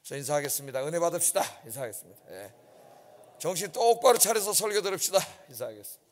저 인사하겠습니다. 은혜 받읍시다. 인사하겠습니다. 예. 정신 똑바로 차려서 설교 들읍시다. 인사하겠습니다.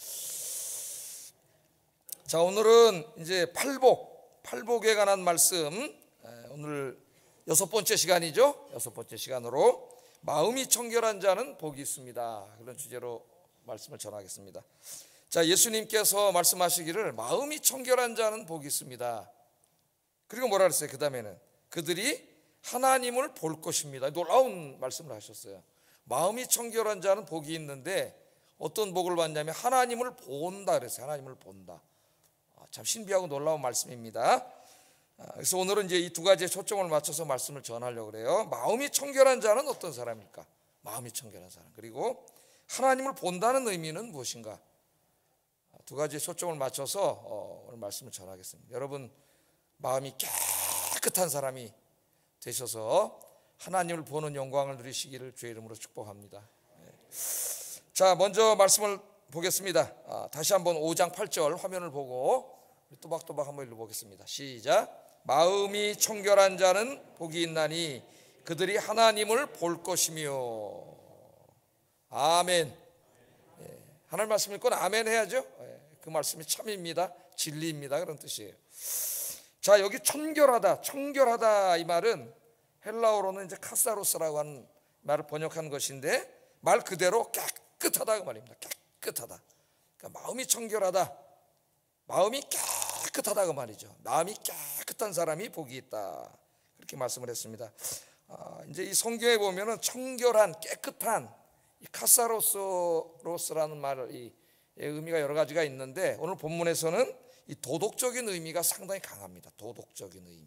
자, 오늘은 이제 팔복에 관한 말씀, 오늘 6번째 시간이죠. 6번째 시간으로 마음이 청결한 자는 복이 있습니다. 그런 주제로 말씀을 전하겠습니다. 자, 예수님께서 말씀하시기를 마음이 청결한 자는 복이 있습니다. 그리고 뭐라 그랬어요? 그 다음에는 그들이 하나님을 볼 것입니다. 놀라운 말씀을 하셨어요. 마음이 청결한 자는 복이 있는데 어떤 복을 받냐면 하나님을 본다 그랬어요. 하나님을 본다. 참 신비하고 놀라운 말씀입니다. 그래서 오늘은 이제 이 두 가지에 초점을 맞춰서 말씀을 전하려고 그래요. 마음이 청결한 자는 어떤 사람입니까? 마음이 청결한 사람. 그리고 하나님을 본다는 의미는 무엇인가? 두 가지에 초점을 맞춰서 오늘 말씀을 전하겠습니다. 여러분, 마음이 깨끗한 사람이 되셔서 하나님을 보는 영광을 누리시기를 주의 이름으로 축복합니다. 자, 먼저 말씀을 보겠습니다. 다시 한번 5장 8절 화면을 보고 또박또박 한번 읽어보겠습니다. 시작. 마음이 청결한 자는 복이 있나니 그들이 하나님을 볼 것이며. 아멘. 하나님 말씀 읽고 아멘 해야죠. 그 말씀이 참입니다. 진리입니다. 그런 뜻이에요. 자, 여기 청결하다 이 말은 헬라어로는 이제 카사로스라고 하는 말을 번역한 것인데 말 그대로 깨끗하다 그 말입니다. 깨끗하다. 그러니까 마음이 청결하다, 마음이 깨끗하다 그 말이죠. 마음이 깨끗한 사람이 복이 있다. 그렇게 말씀을 했습니다. 이제 이 성경에 보면은 청결한, 깨끗한 이 카사로스라는 말을 이 의미가 여러 가지가 있는데 오늘 본문에서는 이 도덕적인 의미가 상당히 강합니다. 도덕적인 의미.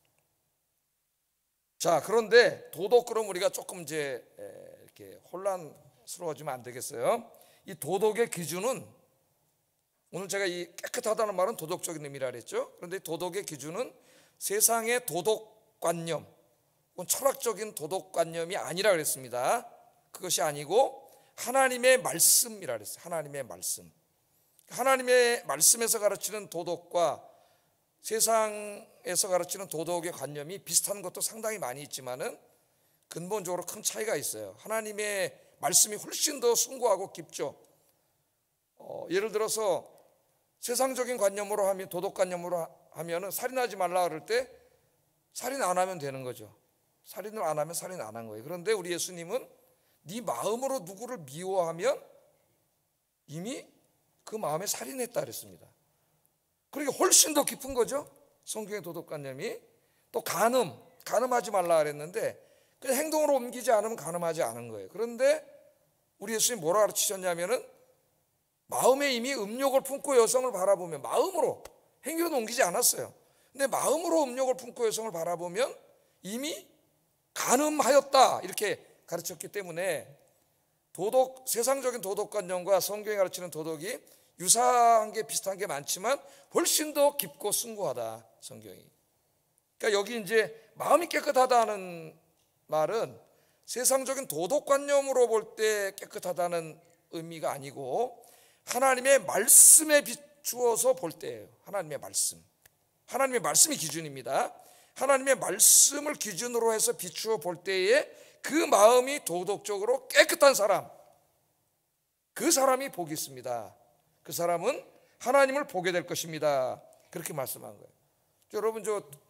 자, 그런데 도덕 그럼 우리가 조금 이제 이렇게 혼란스러워지면 안 되겠어요. 이 도덕의 기준은 오늘 제가 이 깨끗하다는 말은 도덕적인 의미라 그랬죠. 그런데 도덕의 기준은 세상의 도덕관념, 철학적인 도덕관념이 아니라 그랬습니다. 그것이 아니고 하나님의 말씀이라 그랬어요. 하나님의 말씀. 하나님의 말씀에서 가르치는 도덕과 세상에서 가르치는 도덕의 관념이 비슷한 것도 상당히 많이 있지만은 근본적으로 큰 차이가 있어요. 하나님의 말씀이 훨씬 더 숭고하고 깊죠. 예를 들어서 세상적인 관념으로 하면, 도덕관념으로 하면은 살인하지 말라 그럴 때 살인 안 하면 되는 거죠. 살인을 안 하면 살인 안 한 거예요. 그런데 우리 예수님은 네 마음으로 누구를 미워하면 이미 그 마음에 살인했다 그랬습니다. 그러니까 훨씬 더 깊은 거죠. 성경의 도덕관념이. 또 간음하지 말라 그랬는데 그냥 행동으로 옮기지 않으면 간음하지 않은 거예요. 그런데 우리 예수님이 뭐라 가르치셨냐면은 마음에 이미 음욕을 품고 여성을 바라보면, 마음으로, 행위로 옮기지 않았어요. 근데 마음으로 음욕을 품고 여성을 바라보면 이미 간음하였다 이렇게 가르쳤기 때문에 세상적인 도덕관념과 성경이 가르치는 도덕이 유사한 게 비슷한 게 많지만 훨씬 더 깊고 숭고하다 성경이. 그러니까 여기 이제 마음이 깨끗하다는 말은 세상적인 도덕관념으로 볼 때 깨끗하다는 의미가 아니고 하나님의 말씀에 비추어서 볼 때예요. 하나님의 말씀이 기준입니다. 하나님의 말씀을 기준으로 해서 비추어 볼 때에 그 마음이 도덕적으로 깨끗한 사람, 그 사람이 복이 있습니다. 그 사람은 하나님을 보게 될 것입니다. 그렇게 말씀한 거예요. 여러분,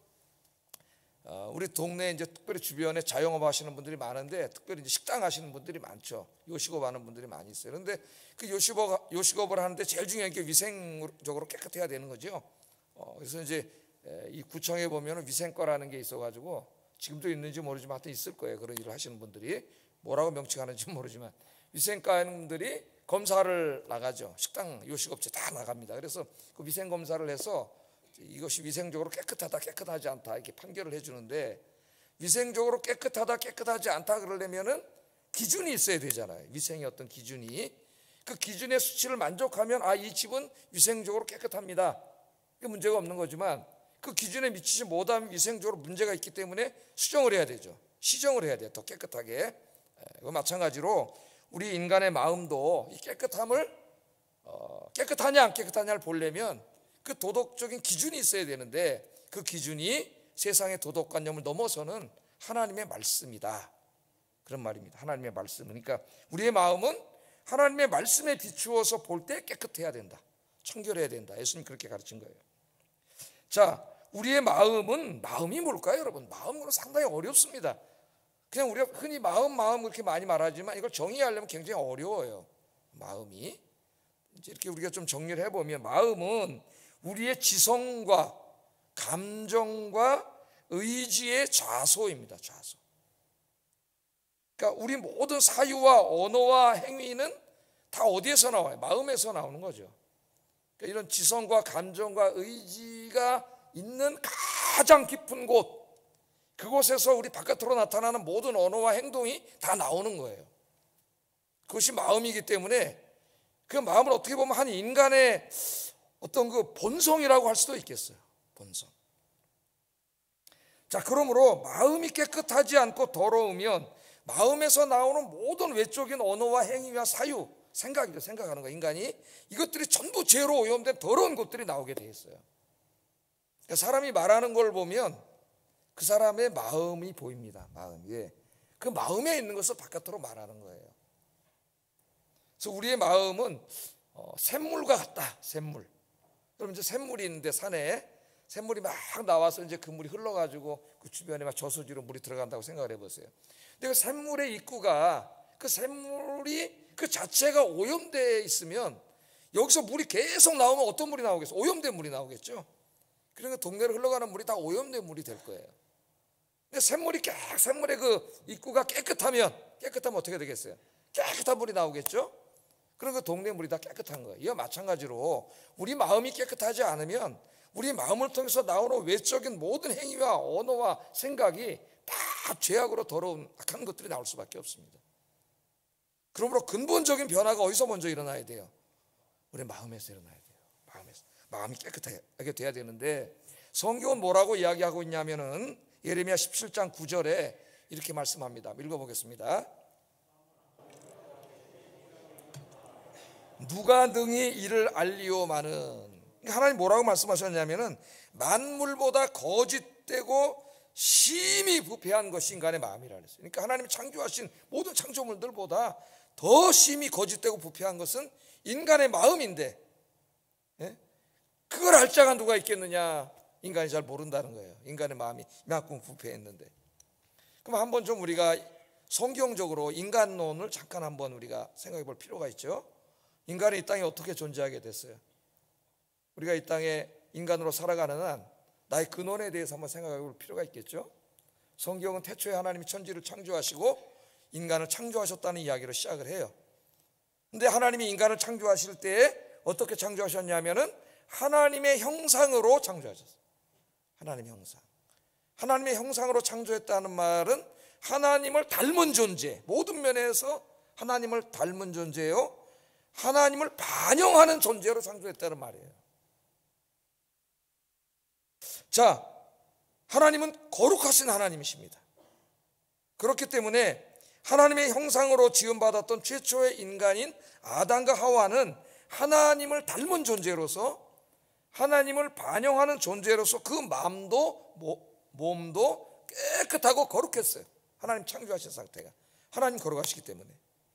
우리 동네에 이제 특별히 주변에 자영업 하시는 분들이 많은데 특별히 이제 식당 하시는 분들이 많죠. 요식업 하는 분들이 많이 있어요. 그런데 그 요식업을 하는데 제일 중요한 게 위생적으로 깨끗해야 되는 거죠. 그래서 이제 이 구청에 보면 위생과라는 게 있어가지고 지금도 있는지 모르지만 하여튼 있을 거예요. 그런 일을 하시는 분들이 뭐라고 명칭하는지 모르지만 위생과 하는 분들이 검사를 나가죠. 식당, 요식업체 다 나갑니다. 그래서 그 위생 검사를 해서 이것이 위생적으로 깨끗하다, 깨끗하지 않다 이렇게 판결을 해주는데 위생적으로 깨끗하다, 깨끗하지 않다 그러려면은 기준이 있어야 되잖아요. 위생의 어떤 기준이. 그 기준의 수치를 만족하면 이 집은 위생적으로 깨끗합니다. 그게 문제가 없는 거지만 그 기준에 미치지 못하면 위생적으로 문제가 있기 때문에 수정을 해야 되죠. 시정을 해야 돼요. 더 깨끗하게. 마찬가지로 우리 인간의 마음도 이 깨끗함을 깨끗하냐 안 깨끗하냐를 보려면 그 도덕적인 기준이 있어야 되는데 그 기준이 세상의 도덕관념을 넘어서는 하나님의 말씀이다. 그런 말입니다. 하나님의 말씀. 그러니까 우리의 마음은 하나님의 말씀에 비추어서 볼 때 깨끗해야 된다. 청결해야 된다. 예수님 그렇게 가르친 거예요. 자, 우리의 마음이 뭘까요, 여러분? 마음은 상당히 어렵습니다. 그냥 우리가 흔히 마음 그렇게 많이 말하지만 이걸 정의하려면 굉장히 어려워요. 마음이. 이제 이렇게 우리가 좀 정리를 해보면 마음은 우리의 지성과 감정과 의지의 좌소입니다. 좌소. 그러니까 우리 모든 사유와 언어와 행위는 다 어디에서 나와요? 마음에서 나오는 거죠. 그러니까 이런 지성과 감정과 의지가 있는 가장 깊은 곳, 그곳에서 우리 바깥으로 나타나는 모든 언어와 행동이 다 나오는 거예요. 그것이 마음이기 때문에 그 마음을 어떻게 보면 한 인간의 어떤 그 본성이라고 할 수도 있겠어요. 본성. 자, 그러므로 마음이 깨끗하지 않고 더러우면 마음에서 나오는 모든 외적인 언어와 행위와 사유, 생각이죠. 생각하는 거, 인간이 이것들이 전부 죄로 오염된 더러운 것들이 나오게 돼 있어요. 그러니까 사람이 말하는 걸 보면 그 사람의 마음이 보입니다. 마음이. 그 마음에 있는 것을 바깥으로 말하는 거예요. 그래서 우리의 마음은 샘물과 같다. 샘물. 그럼 이제 샘물이 있는데 산에 샘물이 막 나와서 이제 그 물이 흘러가지고 그 주변에 막 저수지로 물이 들어간다고 생각을 해보세요. 근데 그 샘물의 입구가 그 샘물이 그 자체가 오염되어 있으면 여기서 물이 계속 나오면 어떤 물이 나오겠어요? 오염된 물이 나오겠죠. 그러니까 동네로 흘러가는 물이 다 오염된 물이 될 거예요. 근데 샘물의 그 입구가 깨끗하면 어떻게 되겠어요? 깨끗한 물이 나오겠죠. 그럼 그 동네 물이 다 깨끗한 거예요. 이와 마찬가지로 우리 마음이 깨끗하지 않으면 우리 마음을 통해서 나오는 외적인 모든 행위와 언어와 생각이 다 죄악으로 더러운 악한 것들이 나올 수밖에 없습니다. 그러므로 근본적인 변화가 어디서 먼저 일어나야 돼요? 우리 마음에서 일어나야 돼요. 마음이 깨끗하게 돼야 되는데 성경은 뭐라고 이야기하고 있냐면은 예레미야 17장 9절에 이렇게 말씀합니다. 읽어보겠습니다. 누가 능히 이를 알리오마는, 하나님 뭐라고 말씀하셨냐면은 만물보다 거짓되고 심히 부패한 것이 인간의 마음이라 그랬어요. 그러니까 하나님이 창조하신 모든 창조물들보다 더 심히 거짓되고 부패한 것은 인간의 마음인데, 그걸 알 자가 누가 있겠느냐? 인간이 잘 모른다는 거예요. 인간의 마음이 이만큼 부패했는데. 그럼 한번 좀 우리가 성경적으로 인간론을 잠깐 한번 우리가 생각해 볼 필요가 있죠. 인간이 이 땅에 어떻게 존재하게 됐어요? 우리가 이 땅에 인간으로 살아가는 한 나의 근원에 대해서 한번 생각해 볼 필요가 있겠죠. 성경은 태초에 하나님이 천지를 창조하시고 인간을 창조하셨다는 이야기로 시작을 해요. 근데 하나님이 인간을 창조하실 때 어떻게 창조하셨냐면은 하나님의 형상으로 창조하셨어요. 하나님의 형상. 하나님의 형상으로 창조했다는 말은 하나님을 닮은 존재, 모든 면에서 하나님을 닮은 존재요, 하나님을 반영하는 존재로 창조했다는 말이에요. 자, 하나님은 거룩하신 하나님이십니다. 그렇기 때문에 하나님의 형상으로 지음받았던 최초의 인간인 아담과 하와는 하나님을 닮은 존재로서, 하나님을 반영하는 존재로서 그 마음도 몸도 깨끗하고 거룩했어요. 하나님 창조하신 상태가. 하나님 거룩하시기 때문에.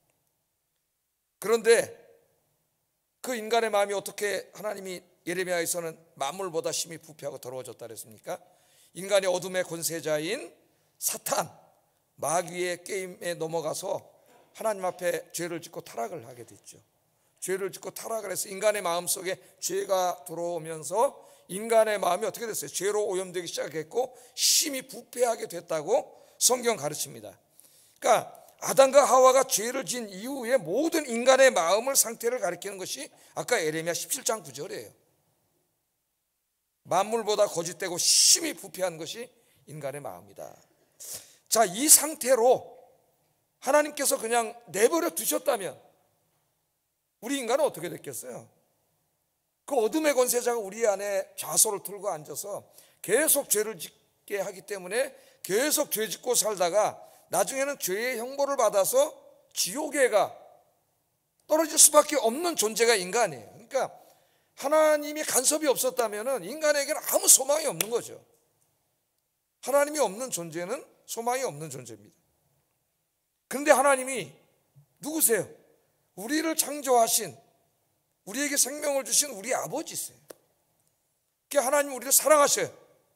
그런데 그 인간의 마음이 어떻게 하나님이 예레미야에서는 만물보다 심히 부패하고 더러워졌다 그랬습니까? 인간의 어둠의 권세자인 사탄, 마귀의 게임에 넘어가서 하나님 앞에 죄를 짓고 타락을 하게 됐죠. 죄를 짓고 타락을 해서 인간의 마음속에 죄가 들어오면서 인간의 마음이 어떻게 됐어요? 죄로 오염되기 시작했고 심히 부패하게 됐다고 성경 가르칩니다. 그러니까 아담과 하와가 죄를 지은 이후에 모든 인간의 마음을 상태를 가리키는 것이 아까 예레미야 17장 9절이에요. 만물보다 거짓되고 심히 부패한 것이 인간의 마음이다. 자, 이 상태로 하나님께서 그냥 내버려 두셨다면 우리 인간은 어떻게 됐겠어요? 그 어둠의 권세자가 우리 안에 좌소를 틀고 앉아서 계속 죄를 짓게 하기 때문에 계속 죄 짓고 살다가 나중에는 죄의 형벌을 받아서 지옥에 가 떨어질 수밖에 없는 존재가 인간이에요. 그러니까 하나님이 간섭이 없었다면 인간에게는 아무 소망이 없는 거죠. 하나님이 없는 존재는 소망이 없는 존재입니다. 그런데 하나님이 누구세요? 우리를 창조하신, 우리에게 생명을 주신 우리 아버지세요. 그러니까 하나님 우리를 사랑하셔요.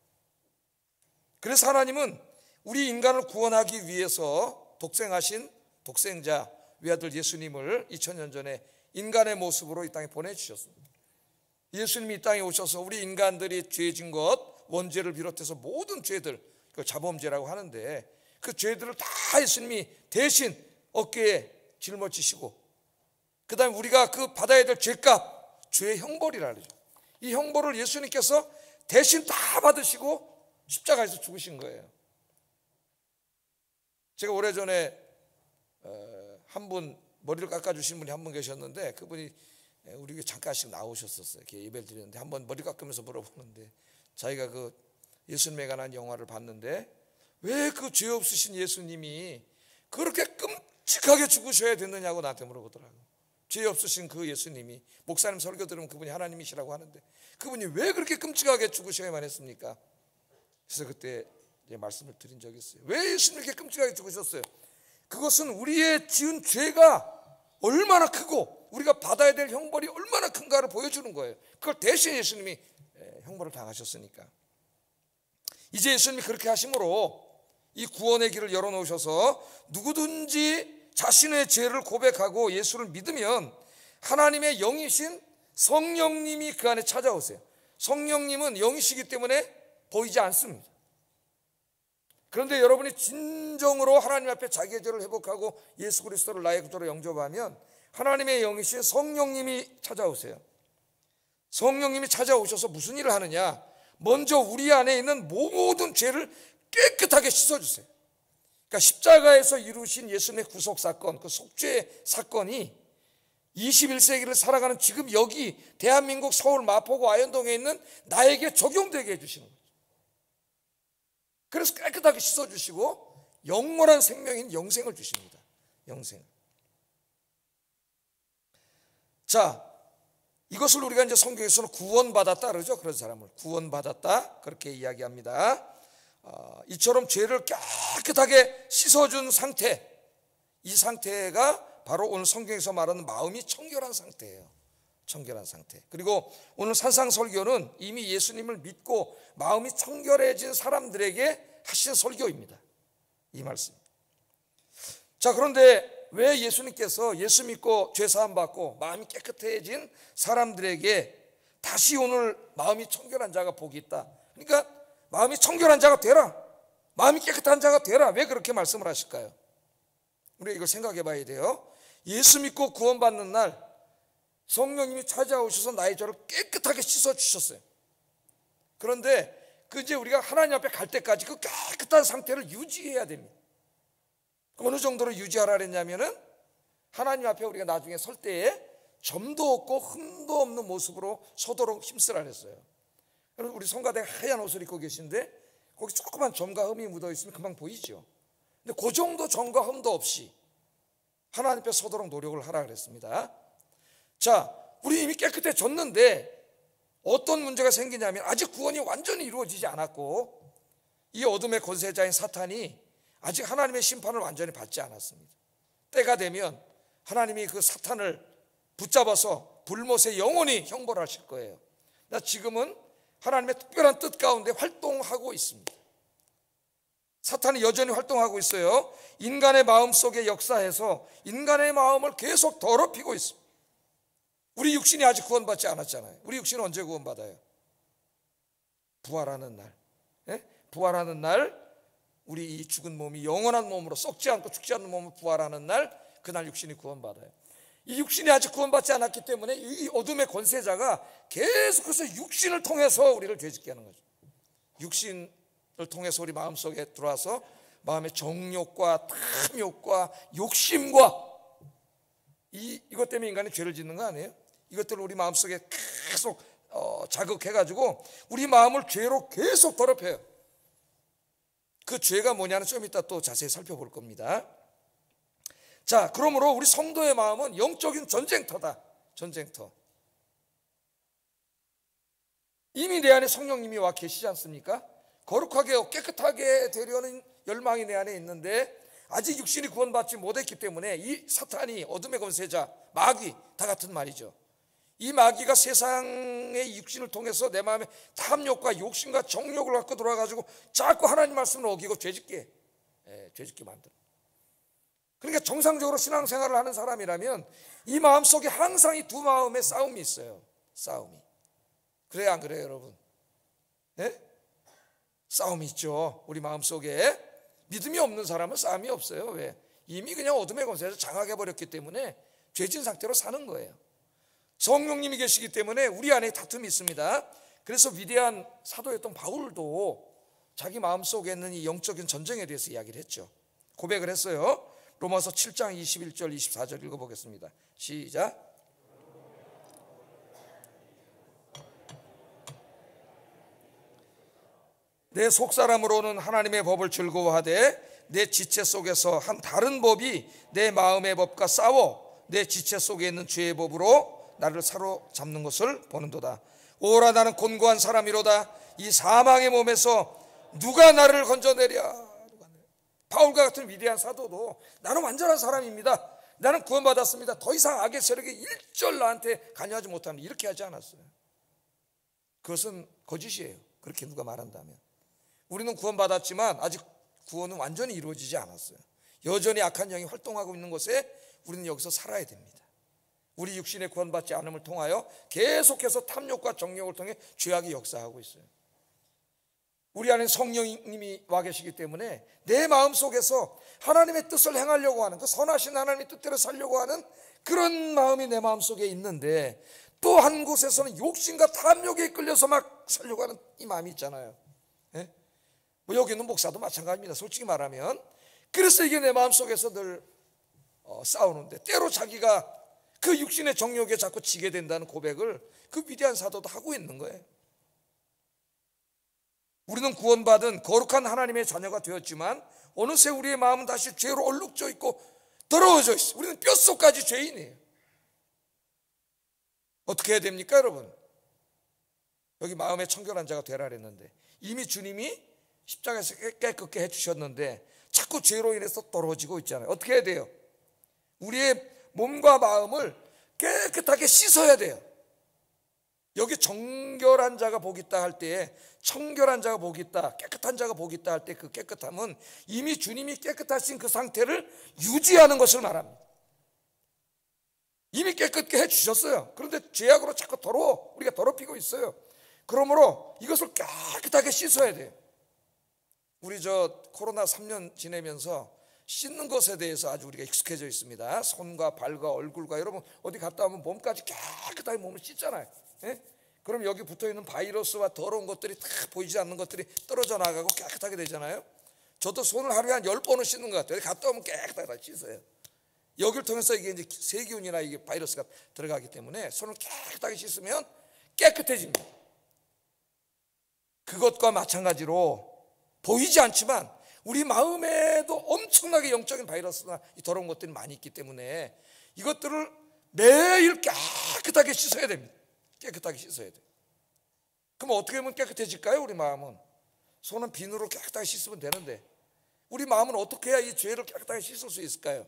그래서 하나님은 우리 인간을 구원하기 위해서 독생하신 독생자 외아들 예수님을 2000년 전에 인간의 모습으로 이 땅에 보내주셨습니다. 예수님이 이 땅에 오셔서 우리 인간들이 죄진 것, 원죄를 비롯해서 모든 죄들, 그 자범죄라고 하는데 그 죄들을 다 예수님이 대신 어깨에 짊어지시고 그 다음에 우리가 그 받아야 될 죄값, 죄의 형벌이라 그러죠. 이 형벌을 예수님께서 대신 다 받으시고 십자가에서 죽으신 거예요. 제가 오래전에 한 분 머리를 깎아주신 분이 한 분 계셨는데 그분이 우리 교회 잠깐씩 나오셨었어요. 이렇게 예배를 드렸는데 한번 머리 깎으면서 물어보는데 자기가 그 예수님에 관한 영화를 봤는데 왜 그 죄 없으신 예수님이 그렇게 끔찍하게 죽으셔야 됐느냐고 나한테 물어보더라고요. 죄 없으신 그 예수님이, 목사님 설교 들으면 그분이 하나님이시라고 하는데 그분이 왜 그렇게 끔찍하게 죽으셔야만 했습니까? 그래서 그때 말씀을 드린 적이 있어요. 왜 예수님이 이렇게 끔찍하게 죽으셨어요? 그것은 우리의 지은 죄가 얼마나 크고 우리가 받아야 될 형벌이 얼마나 큰가를 보여주는 거예요. 그걸 대신 예수님이 형벌을 당하셨으니까. 이제 예수님이 그렇게 하심으로 이 구원의 길을 열어놓으셔서 누구든지 자신의 죄를 고백하고 예수를 믿으면 하나님의 영이신 성령님이 그 안에 찾아오세요. 성령님은 영이시기 때문에 보이지 않습니다. 그런데 여러분이 진정으로 하나님 앞에 자기의 죄를 회복하고 예수 그리스도를 나의 구주로 영접하면 하나님의 영이신 성령님이 찾아오세요. 성령님이 찾아오셔서 무슨 일을 하느냐? 먼저 우리 안에 있는 모든 죄를 깨끗하게 씻어주세요. 그러니까 십자가에서 이루신 예수님의 구속사건, 그 속죄 사건이 21세기를 살아가는 지금 여기 대한민국 서울 마포구 아현동에 있는 나에게 적용되게 해주시는 거죠. 그래서 깨끗하게 씻어주시고 영원한 생명인 영생을 주십니다. 영생. 자, 이것을 우리가 이제 성경에서는 구원받았다 그러죠. 그런 사람을 구원받았다 그렇게 이야기합니다. 이처럼 죄를 깨끗하게 씻어준 상태, 이 상태가 바로 오늘 성경에서 말하는 마음이 청결한 상태예요. 청결한 상태. 그리고 오늘 산상설교는 이미 예수님을 믿고 마음이 청결해진 사람들에게 하신 설교입니다. 이 말씀. 자, 그런데 왜 예수님께서 예수 믿고 죄 사함 받고 마음이 깨끗해진 사람들에게 다시 오늘 마음이 청결한 자가 복이 있다. 그러니까 마음이 청결한 자가 되라, 마음이 깨끗한 자가 되라, 왜 그렇게 말씀을 하실까요? 우리가 이걸 생각해 봐야 돼요. 예수 믿고 구원받는 날 성령님이 찾아오셔서 나의 죄를 깨끗하게 씻어주셨어요. 그런데 그 이제 우리가 하나님 앞에 갈 때까지 그 깨끗한 상태를 유지해야 됩니다. 어느 정도로 유지하라 그랬냐면은 하나님 앞에 우리가 나중에 설 때에 점도 없고 흠도 없는 모습으로 서도록 힘쓰라 그랬어요. 여러분, 우리 성가대가 하얀 옷을 입고 계신데 거기 조그만 점과 흠이 묻어 있으면 금방 보이죠. 근데 그 정도 점과 흠도 없이 하나님 앞에 서도록 노력을 하라 그랬습니다. 자, 우리 이미 깨끗해졌는데 어떤 문제가 생기냐면 아직 구원이 완전히 이루어지지 않았고 이 어둠의 권세자인 사탄이 아직 하나님의 심판을 완전히 받지 않았습니다. 때가 되면 하나님이 그 사탄을 붙잡아서 불못에 영원히 형벌하실 거예요. 지금은 하나님의 특별한 뜻 가운데 활동하고 있습니다. 사탄이 여전히 활동하고 있어요. 인간의 마음속에 역사해서 인간의 마음을 계속 더럽히고 있습니다. 우리 육신이 아직 구원받지 않았잖아요. 우리 육신은 언제 구원받아요? 부활하는 날. 예? 부활하는 날 우리 이 죽은 몸이 영원한 몸으로 썩지 않고 죽지 않는 몸으로 부활하는 날, 그날 육신이 구원받아요. 이 육신이 아직 구원받지 않았기 때문에 이 어둠의 권세자가 계속해서 육신을 통해서 우리를 죄짓게 하는 거죠. 육신을 통해서 우리 마음속에 들어와서 마음의 정욕과 탐욕과 욕심과 이것 때문에 인간이 죄를 짓는 거 아니에요? 이것들을 우리 마음속에 계속 자극해가지고 우리 마음을 죄로 계속 더럽혀요. 그 죄가 뭐냐는 좀 이따 또 자세히 살펴볼 겁니다. 자, 그러므로 우리 성도의 마음은 영적인 전쟁터다. 전쟁터. 이미 내 안에 성령님이 와 계시지 않습니까? 거룩하게 깨끗하게 되려는 열망이 내 안에 있는데 아직 육신이 구원받지 못했기 때문에 이 사탄이, 어둠의 권세자, 마귀 다 같은 말이죠. 이 마귀가 세상의 육신을 통해서 내 마음에 탐욕과 욕심과 정욕을 갖고 들어와가지고 자꾸 하나님 말씀을 어기고 죄짓게 만들어. 그러니까 정상적으로 신앙생활을 하는 사람이라면 이 마음속에 항상 이 두 마음의 싸움이 있어요. 싸움이. 그래요, 안 그래요, 여러분? 네? 싸움이 있죠. 우리 마음속에. 믿음이 없는 사람은 싸움이 없어요. 왜? 이미 그냥 어둠의 권세에서 장악해버렸기 때문에 죄진 상태로 사는 거예요. 성령님이 계시기 때문에 우리 안에 다툼이 있습니다. 그래서 위대한 사도였던 바울도 자기 마음속에 있는 이 영적인 전쟁에 대해서 이야기를 했죠. 고백을 했어요. 로마서 7장 21절 24절 읽어보겠습니다. 시작. 내 속사람으로는 하나님의 법을 즐거워하되 내 지체 속에서 한 다른 법이 내 마음의 법과 싸워 내 지체 속에 있는 죄의 법으로 나를 사로잡는 것을 보는도다. 오라, 나는 곤고한 사람이로다. 이 사망의 몸에서 누가 나를 건져내랴. 바울과 같은 위대한 사도도 나는 완전한 사람입니다, 나는 구원받았습니다, 더 이상 악의 세력이 일절 나한테 관여하지 못합니다, 이렇게 하지 않았어요. 그것은 거짓이에요. 그렇게 누가 말한다면. 우리는 구원받았지만 아직 구원은 완전히 이루어지지 않았어요. 여전히 악한 영이 활동하고 있는 곳에 우리는 여기서 살아야 됩니다. 우리 육신의 구원받지 않음을 통하여 계속해서 탐욕과 정욕을 통해 죄악이 역사하고 있어요. 우리 안에 성령님이 와 계시기 때문에 내 마음속에서 하나님의 뜻을 행하려고 하는, 그 선하신 하나님의 뜻대로 살려고 하는 그런 마음이 내 마음속에 있는데, 또 한 곳에서는 욕심과 탐욕에 끌려서 막 살려고 하는 이 마음이 있잖아요. 예? 뭐 여기 있는 목사도 마찬가지입니다, 솔직히 말하면. 그래서 이게 내 마음속에서 늘 싸우는데, 때로 자기가 그 육신의 정욕에 자꾸 지게 된다는 고백을 그 위대한 사도도 하고 있는 거예요. 우리는 구원받은 거룩한 하나님의 자녀가 되었지만 어느새 우리의 마음은 다시 죄로 얼룩져 있고 더러워져 있어요. 우리는 뼛속까지 죄인이에요. 어떻게 해야 됩니까, 여러분? 여기 마음의 청결한 자가 되라 그랬는데 이미 주님이 십자가에서 깨끗게 해주셨는데 자꾸 죄로 인해서 떨어지고 있잖아요. 어떻게 해야 돼요? 우리의 몸과 마음을 깨끗하게 씻어야 돼요. 여기 정결한 자가 복이 있다 할 때에, 청결한 자가 복이 있다, 깨끗한 자가 복이 있다 할 때 그 깨끗함은 이미 주님이 깨끗하신 그 상태를 유지하는 것을 말합니다. 이미 깨끗게 해주셨어요. 그런데 죄악으로 자꾸 우리가 더럽히고 있어요. 그러므로 이것을 깨끗하게 씻어야 돼요. 우리 코로나 3년 지내면서 씻는 것에 대해서 아주 우리가 익숙해져 있습니다. 손과 발과 얼굴과, 여러분 어디 갔다 오면 몸까지 깨끗하게 몸을 씻잖아요. 예? 그럼 여기 붙어있는 바이러스와 더러운 것들이 다 보이지 않는 것들이 떨어져 나가고 깨끗하게 되잖아요. 저도 손을 하루에 한 10번은 씻는 것 같아요. 갔다 오면 깨끗하게 다 씻어요. 여기를 통해서 이게 이제 세균이나 이게 바이러스가 들어가기 때문에 손을 깨끗하게 씻으면 깨끗해집니다. 그것과 마찬가지로 보이지 않지만 우리 마음에도 엄청나게 영적인 바이러스나 이 더러운 것들이 많이 있기 때문에 이것들을 매일 깨끗하게 씻어야 됩니다. 깨끗하게 씻어야 돼요. 그럼 어떻게 하면 깨끗해질까요? 우리 마음은 손은 비누로 깨끗하게 씻으면 되는데 우리 마음은 어떻게 해야 이 죄를 깨끗하게 씻을 수 있을까요?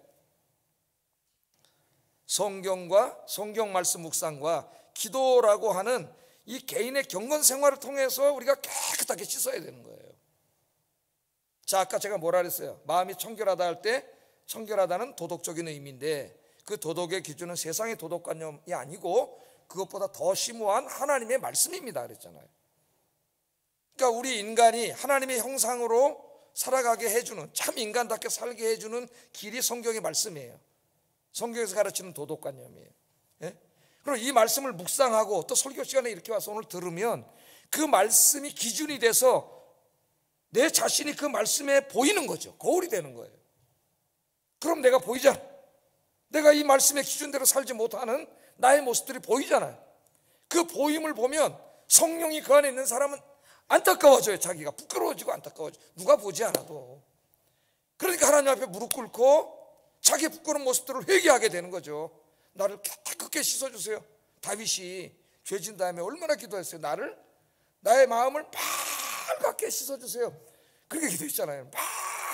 성경과 성경 말씀 묵상과 기도라고 하는 이 개인의 경건 생활을 통해서 우리가 깨끗하게 씻어야 되는 거예요. 자, 아까 제가 뭐라 그랬어요? 마음이 청결하다 할 때, 청결하다는 도덕적인 의미인데 그 도덕의 기준은 세상의 도덕관념이 아니고 그것보다 더 심오한 하나님의 말씀입니다 그랬잖아요. 그러니까 우리 인간이 하나님의 형상으로 살아가게 해주는, 참 인간답게 살게 해주는 길이 성경의 말씀이에요. 성경에서 가르치는 도덕관념이에요. 예? 그리고 이 말씀을 묵상하고 또 설교 시간에 이렇게 와서 오늘 들으면 그 말씀이 기준이 돼서 내 자신이 그 말씀에 보이는 거죠. 거울이 되는 거예요. 그럼 내가 보이잖아. 내가 이 말씀의 기준대로 살지 못하는 나의 모습들이 보이잖아요. 그 보임을 보면 성령이 그 안에 있는 사람은 안타까워져요. 자기가 부끄러워지고 안타까워져. 누가 보지 않아도. 그러니까 하나님 앞에 무릎 꿇고 자기의 부끄러운 모습들을 회개하게 되는 거죠. 나를 깨끗게 씻어주세요. 다윗이 죄진 다음에 얼마나 기도했어요. 나의 마음을 빨갛게 씻어주세요. 그렇게 기도했잖아요.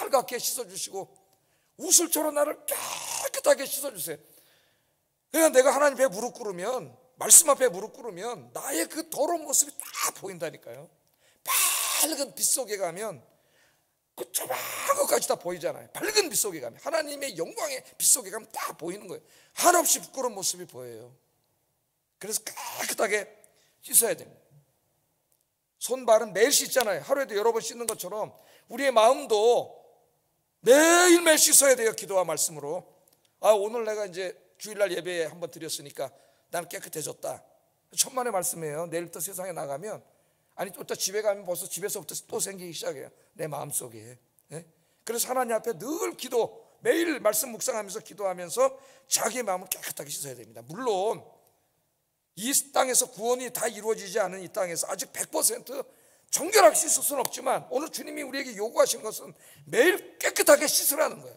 빨갛게 씻어주시고 우슬처럼 나를 깨끗하게 씻어주세요. 그러니까 내가 하나님 앞에 무릎 꿇으면, 말씀 앞에 무릎 꿇으면 나의 그 더러운 모습이 다 보인다니까요. 밝은 빛 속에 가면 그 조그만 것까지 다 보이잖아요. 밝은 빛 속에 가면, 하나님의 영광의 빛 속에 가면 다 보이는 거예요. 한없이 부끄러운 모습이 보여요. 그래서 깨끗하게 씻어야 됩니다. 손발은 매일 씻잖아요. 하루에도 여러 번 씻는 것처럼 우리의 마음도 매일매일 씻어야 돼요. 기도와 말씀으로. 오늘 내가 이제 주일날 예배에 한번 드렸으니까 나는 깨끗해졌다. 천만의 말씀이에요. 내일 또 세상에 나가면, 또 집에 가면 벌써 집에서부터 또 생기기 시작해요. 내 마음속에. 그래서 하나님 앞에 늘 기도, 매일 말씀 묵상하면서 기도하면서 자기의 마음을 깨끗하게 씻어야 됩니다. 물론 이 땅에서 구원이 다 이루어지지 않은 이 땅에서 아직 100% 정결하게 씻을 수는 없지만, 오늘 주님이 우리에게 요구하신 것은 매일 깨끗하게 씻으라는 거예요.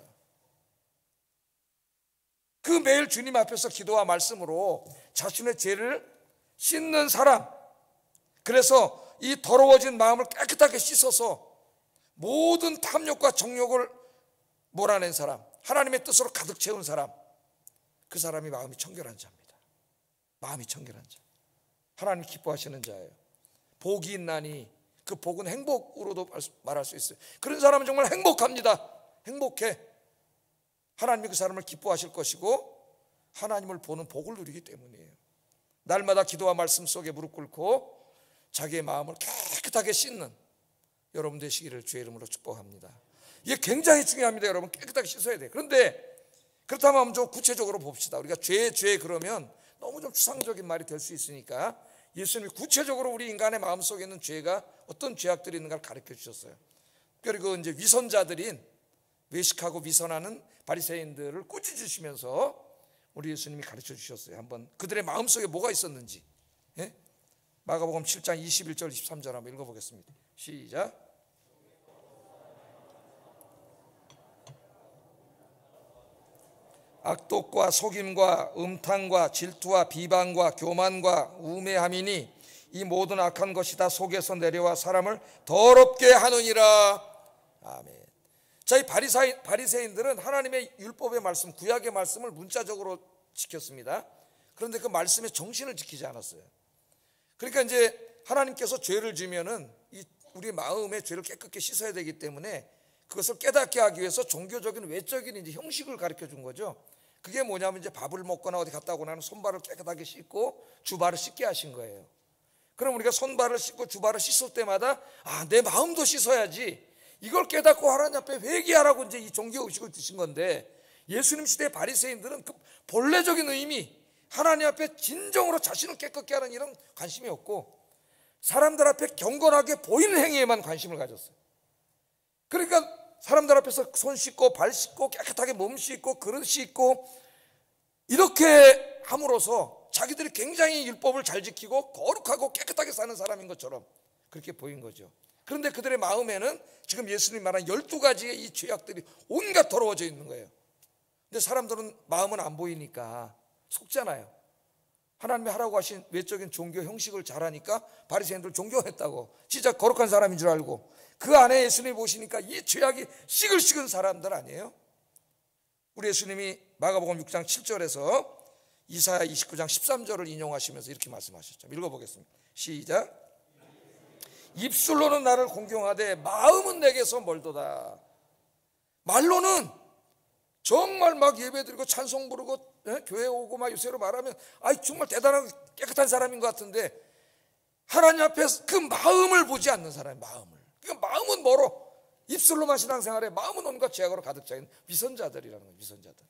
그 매일 주님 앞에서 기도와 말씀으로 자신의 죄를 씻는 사람, 그래서 이 더러워진 마음을 깨끗하게 씻어서 모든 탐욕과 정욕을 몰아낸 사람, 하나님의 뜻으로 가득 채운 사람, 그 사람이 마음이 청결한 자입니다. 마음이 청결한 자, 하나님 기뻐하시는 자예요. 복이 있나니, 그 복은 행복으로도 말할 수 있어요. 그런 사람은 정말 행복합니다. 행복해. 하나님이 그 사람을 기뻐하실 것이고 하나님을 보는 복을 누리기 때문이에요. 날마다 기도와 말씀 속에 무릎 꿇고 자기의 마음을 깨끗하게 씻는 여러분 되시기를 주의 이름으로 축복합니다. 이게 굉장히 중요합니다. 여러분, 깨끗하게 씻어야 돼요. 그런데 그렇다면 한번 좀 구체적으로 봅시다. 우리가 죄 그러면 너무 좀 추상적인 말이 될 수 있으니까 예수님이 구체적으로 우리 인간의 마음속에 있는 죄가 어떤 죄악들이 있는가를 가르쳐 주셨어요. 그리고 이제 위선자들인, 외식하고 위선하는 바리새인들을 꾸짖으시면서 우리 예수님이 가르쳐 주셨어요. 한번 그들의 마음속에 뭐가 있었는지. 마가복음 7장 21절 23절 한번 읽어보겠습니다. 시작. 악독과 속임과 음탕과 질투와 비방과 교만과 우매함이니 이 모든 악한 것이 다 속에서 내려와 사람을 더럽게 하느니라. 아멘. 자, 이 바리새인들은 하나님의 율법의 말씀, 구약의 말씀을 문자적으로 지켰습니다. 그런데 그 말씀의 정신을 지키지 않았어요. 그러니까 이제 하나님께서 죄를 지면은 우리 마음의 죄를 깨끗게 씻어야 되기 때문에 그것을 깨닫게 하기 위해서 종교적인 외적인 이제 형식을 가르쳐 준 거죠. 그게 뭐냐면 이제 밥을 먹거나 어디 갔다 오고 나면 손발을 깨끗하게 씻고 주발을 씻게 하신 거예요. 그럼 우리가 손발을 씻고 주발을 씻을 때마다 내 마음도 씻어야지, 이걸 깨닫고 하나님 앞에 회개하라고 이제 이 종교 의식을 주신 건데, 예수님 시대 바리새인들은 그 본래적인 의미, 하나님 앞에 진정으로 자신을 깨끗게 하는 이런 관심이 없고 사람들 앞에 경건하게 보이는 행위에만 관심을 가졌어요. 그러니까 사람들 앞에서 손 씻고 발 씻고 깨끗하게 몸 씻고 그릇 씻고 이렇게 함으로써 자기들이 굉장히 율법을 잘 지키고 거룩하고 깨끗하게 사는 사람인 것처럼 그렇게 보인 거죠. 그런데 그들의 마음에는 지금 예수님이 말한 12가지의 이 죄악들이 온갖 더러워져 있는 거예요. 근데 사람들은 마음은 안 보이니까 속잖아요. 하나님이 하라고 하신 외적인 종교 형식을 잘하니까 바리새인들 존경했다고, 진짜 거룩한 사람인 줄 알고 그 안에 예수님이 보시니까 이 죄악이 시글시글 사람들 아니에요? 우리 예수님이 마가복음 6장 7절에서 이사야 29장 13절을 인용하시면서 이렇게 말씀하셨죠. 읽어보겠습니다. 시작. 입술로는 나를 공경하되 마음은 내게서 멀도다. 말로는 정말 막 예배드리고 찬송 부르고 교회 오고 막 요새로 말하면 정말 대단하고 깨끗한 사람인 것 같은데 하나님 앞에서 그 마음을 보지 않는 사람의 마음을, 그러니까 마음은 멀어. 입술로만 신앙생활에 마음은 온갖 죄악으로 가득 차 있는 위선자들이라는 거예요. 위선자들.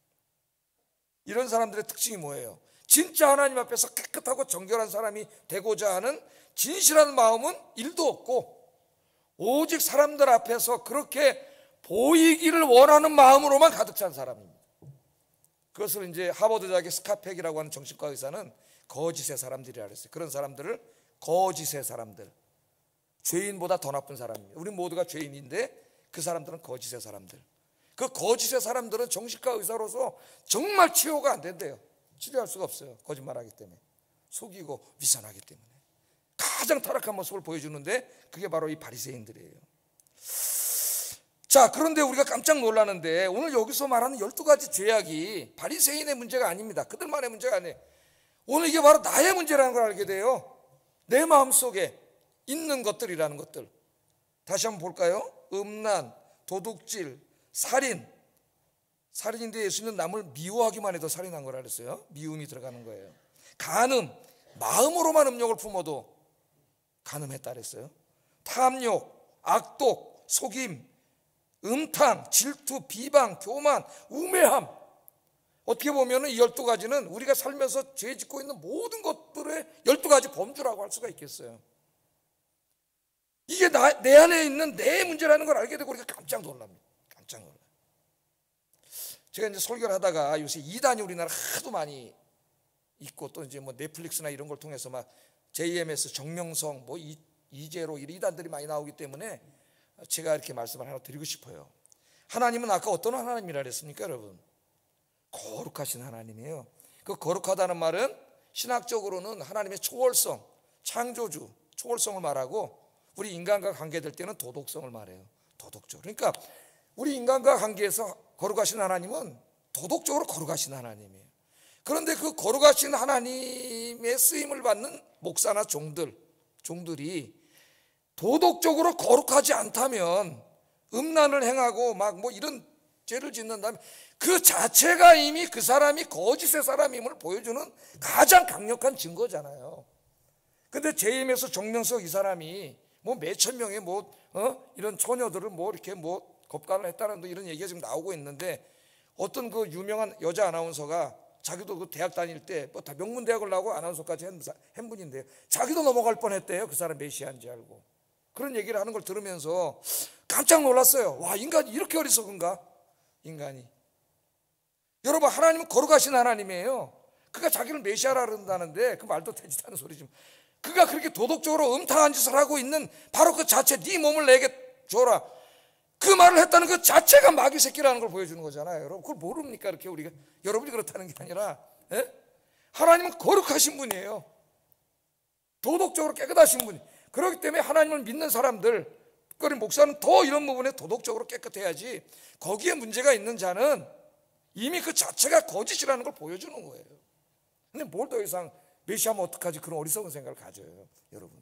이런 사람들의 특징이 뭐예요? 진짜 하나님 앞에서 깨끗하고 정결한 사람이 되고자 하는 진실한 마음은 1도 없고 오직 사람들 앞에서 그렇게 보이기를 원하는 마음으로만 가득 찬 사람입니다. 그것을 이제 하버드 대학의 스카펙이라고 하는 정신과 의사는 거짓의 사람들이라 그랬어요. 그런 사람들을 거짓의 사람들, 죄인보다 더 나쁜 사람입니다. 우리 모두가 죄인인데 그 사람들은 거짓의 사람들. 그 거짓의 사람들은 정신과 의사로서 정말 치료가 안 된대요. 치료할 수가 없어요. 거짓말하기 때문에, 속이고 위선하기 때문에 가장 타락한 모습을 보여주는데 그게 바로 이 바리새인들이에요. 자, 그런데 우리가 깜짝 놀라는데 오늘 여기서 말하는 12가지 죄악이 바리새인의 문제가 아닙니다. 그들만의 문제가 아니에요. 오늘 이게 바로 나의 문제라는 걸 알게 돼요. 내 마음속에 있는 것들이라는 것들. 다시 한번 볼까요? 음란, 도둑질, 살인. 살인인데 예수님은 남을 미워하기만 해도 살인한 거라 그랬어요. 미움이 들어가는 거예요. 간음, 마음으로만 음욕을 품어도 간음했다 그랬어요. 탐욕, 악독, 속임, 음탕, 질투, 비방, 교만, 우매함. 어떻게 보면 이 12가지는 우리가 살면서 죄 짓고 있는 모든 것들의 12가지 범주라고 할 수가 있겠어요. 이게 내 안에 있는 내 문제라는 걸 알게 되고 우리가 깜짝 놀랍니다. 깜짝 놀라요. 제가 이제 설교를 하다가 요새 이단이 우리나라 하도 많이 있고 또 이제 뭐 넷플릭스나 이런 걸 통해서 막 JMS, 정명성, 뭐 이재로 이런 이단들이 많이 나오기 때문에 제가 이렇게 말씀을 하나 드리고 싶어요. 하나님은 아까 어떤 하나님이라 그랬습니까, 여러분? 거룩하신 하나님이에요. 그 거룩하다는 말은 신학적으로는 하나님의 초월성, 창조주, 초월성을 말하고 우리 인간과 관계될 때는 도덕성을 말해요. 도덕적. 그러니까 우리 인간과 관계에서 거룩하신 하나님은 도덕적으로 거룩하신 하나님이에요. 그런데 그 거룩하신 하나님의 쓰임을 받는 목사나 종들이 도덕적으로 거룩하지 않다면 음란을 행하고 막 뭐 이런 죄를 짓는다면 그 자체가 이미 그 사람이 거짓의 사람임을 보여주는 가장 강력한 증거잖아요. 근데 재임에서 정명석 이 사람이 뭐 몇천 명의 이런 처녀들을 이렇게 겁간을 했다는 이런 얘기가 지금 나오고 있는데 어떤 그 유명한 여자 아나운서가 자기도 그 대학 다닐 때 뭐 다 명문대학을 나오고 아나운서까지 한 분인데요. 자기도 넘어갈 뻔했대요. 그 사람 메시아인지 알고. 그런 얘기를 하는 걸 들으면서 깜짝 놀랐어요. 와, 인간이 이렇게 어리석은가? 인간이. 여러분, 하나님은 거룩하신 하나님이에요. 그가 자기를 메시아라 그런다는데 그 말도 되지 않은 소리지. 그가 그렇게 도덕적으로 음탕한 짓을 하고 있는 바로 그 자체, 네 몸을 내게 줘라, 그 말을 했다는 그 자체가 마귀 새끼라는 걸 보여주는 거잖아요. 여러분, 그걸 모릅니까? 이렇게 우리가, 여러분이 그렇다는 게 아니라, 하나님은 거룩하신 분이에요. 도덕적으로 깨끗하신 분이. 그렇기 때문에 하나님을 믿는 사람들, 특별히 목사는 더 이런 부분에 도덕적으로 깨끗해야지, 거기에 문제가 있는 자는 이미 그 자체가 거짓이라는 걸 보여주는 거예요. 근데 뭘 더 이상 메시아면 어떡하지, 그런 어리석은 생각을 가져요, 여러분.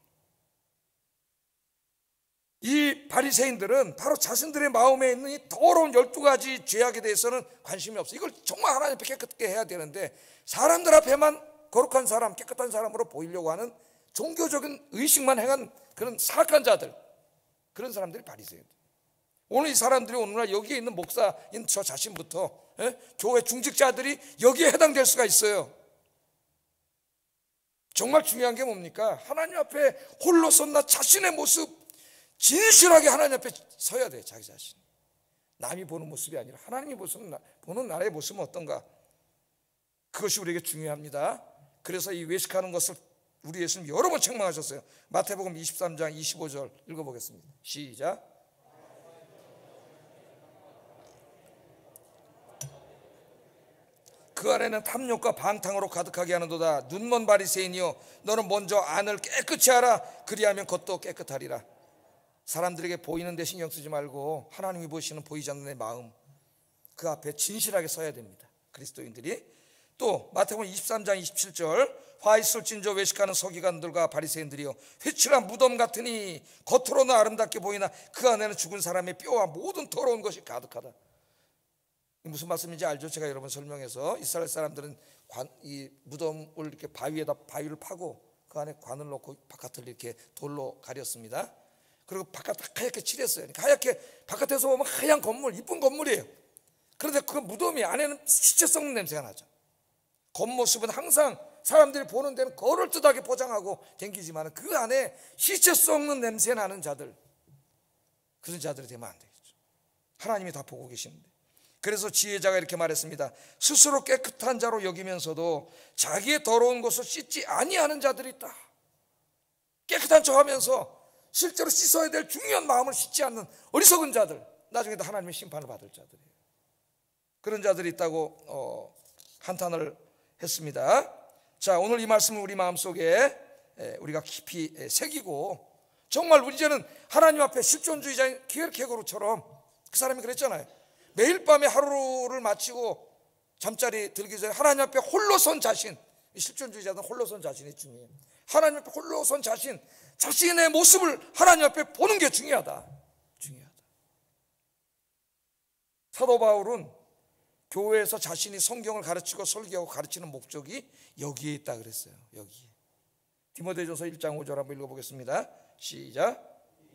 이 바리새인들은 바로 자신들의 마음에 있는 이 더러운 12가지 죄악에 대해서는 관심이 없어요. 이걸 정말 하나님 앞에 깨끗하게 해야 되는데 사람들 앞에만 거룩한 사람, 깨끗한 사람으로 보이려고 하는 종교적인 의식만 행한 그런 사악한 자들, 그런 사람들이 바리새인들. 오늘 이 사람들이 오늘날 여기에 있는 목사인 저 자신부터 교회 중직자들이 여기에 해당될 수가 있어요. 정말 중요한 게 뭡니까? 하나님 앞에 홀로 섰나 자신의 모습 진실하게 하나님 앞에 서야 돼요. 자기 자신. 남이 보는 모습이 아니라 하나님이 보는 나의 모습은 어떤가? 그것이 우리에게 중요합니다. 그래서 이 외식하는 것을 우리 예수님 여러 번 책망하셨어요. 마태복음 23장 25절 읽어보겠습니다. 시작. 그 안에는 탐욕과 방탕으로 가득하게 하는도다. 눈먼 바리새인이여, 너는 먼저 안을 깨끗이 하라. 그리하면 겉도 깨끗하리라. 사람들에게 보이는 데 신경 쓰지 말고 하나님이 보시는 보이지 않는 내 마음, 그 앞에 진실하게 서야 됩니다. 그리스도인들이. 또 마태복음 23장 27절 화 있을 진저 외식하는 서기관들과 바리새인들이여, 회칠한 무덤 같으니 겉으로는 아름답게 보이나 그 안에는 죽은 사람의 뼈와 모든 더러운 것이 가득하다. 무슨 말씀인지 알죠? 제가 여러분 설명해서 이스라엘 사람들은 이 무덤을 이렇게 바위를 파고 그 안에 관을 넣고 바깥을 이렇게 돌로 가렸습니다. 그리고 바깥 하얗게 칠했어요. 그러니까 하얗게 바깥에서 보면 하얀 건물, 이쁜 건물이에요. 그런데 그 무덤이 안에는 시체 썩는 냄새가 나죠. 겉모습은 항상 사람들이 보는 데는 그럴듯하게 포장하고 댕기지만 그 안에 시체 썩는 냄새 나는 자들, 그런 자들이 되면 안 되겠죠. 하나님이 다 보고 계시는데. 그래서 지혜자가 이렇게 말했습니다. 스스로 깨끗한 자로 여기면서도 자기의 더러운 것을 씻지 아니하는 자들이 있다. 깨끗한 척하면서 실제로 씻어야 될 중요한 마음을 씻지 않는 어리석은 자들, 나중에 다 하나님의 심판을 받을 자들이에요. 그런 자들이 있다고 한탄을 했습니다. 자, 오늘 이 말씀을 우리 마음속에 우리가 깊이 새기고, 정말 우리 이제는 하나님 앞에 실존주의자인 키에르케고르처럼 그 사람이 그랬잖아요. 매일 밤에 하루를 마치고 잠자리 들기 전에 하나님 앞에 홀로 선 자신, 실존주의자들은 홀로 선 자신이 중요해요. 하나님 앞에 홀로 선 자신, 자신의 모습을 하나님 앞에 보는 게 중요하다. 사도 바울은 교회에서 자신이 성경을 가르치고 설교하고 가르치는 목적이 여기에 있다 그랬어요. 여기에. 디모데전서 1장 5절 한번 읽어보겠습니다. 시작.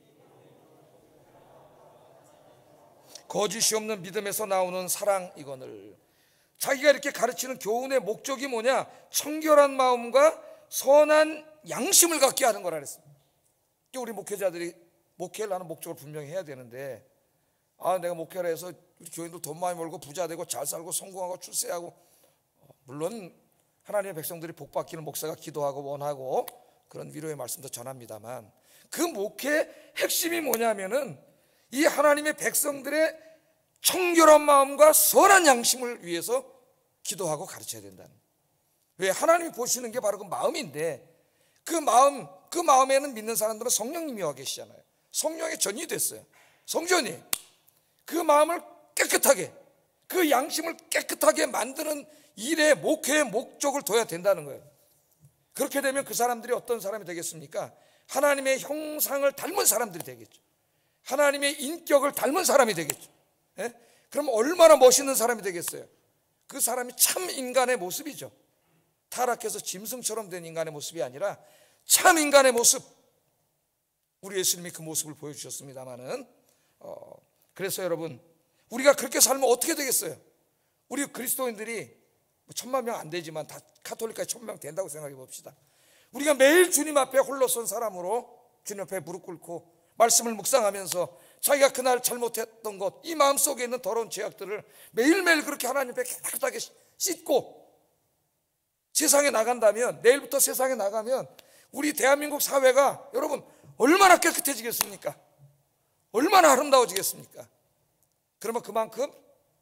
거짓이 없는 믿음에서 나오는 사랑이거늘. 자기가 이렇게 가르치는 교훈의 목적이 뭐냐? 청결한 마음과 선한 양심을 갖게 하는 거라 그랬습니다. 우리 목회자들이 목회를 하는 목적을 분명히 해야 되는데, 내가 목회를 해서 우리 교인들 돈 많이 벌고 부자 되고 잘 살고 성공하고 출세하고, 물론 하나님의 백성들이 복 받기는 목사가 기도하고 원하고 그런 위로의 말씀도 전합니다만, 그 목회의 핵심이 뭐냐면은 이 하나님의 백성들의 청결한 마음과 선한 양심을 위해서 기도하고 가르쳐야 된다는. 왜? 하나님이 보시는 게 바로 그 마음인데, 그 마음에는 믿는 사람들은 성령님이 와 계시잖아요. 성령의 전이 됐어요. 성전이 그 마음을 깨끗하게, 그 양심을 깨끗하게 만드는 일에 목회의 목적을 둬야 된다는 거예요. 그렇게 되면 그 사람들이 어떤 사람이 되겠습니까? 하나님의 형상을 닮은 사람들이 되겠죠. 하나님의 인격을 닮은 사람이 되겠죠. 그럼 얼마나 멋있는 사람이 되겠어요? 그 사람이 참 인간의 모습이죠. 타락해서 짐승처럼 된 인간의 모습이 아니라 참 인간의 모습. 우리 예수님이 그 모습을 보여주셨습니다마는, 그래서 여러분, 우리가 그렇게 살면 어떻게 되겠어요? 우리 그리스도인들이 1000만 명 안 되지만 다 가톨릭까지 1000명 된다고 생각해 봅시다. 우리가 매일 주님 앞에 홀로 선 사람으로 주님 앞에 무릎 꿇고 말씀을 묵상하면서 자기가 그날 잘못했던 것, 이 마음속에 있는 더러운 죄악들을 매일매일 그렇게 하나님 앞에 깨끗하게 씻고 세상에 나간다면, 내일부터 세상에 나가면 우리 대한민국 사회가 여러분 얼마나 깨끗해지겠습니까? 얼마나 아름다워지겠습니까? 그러면 그만큼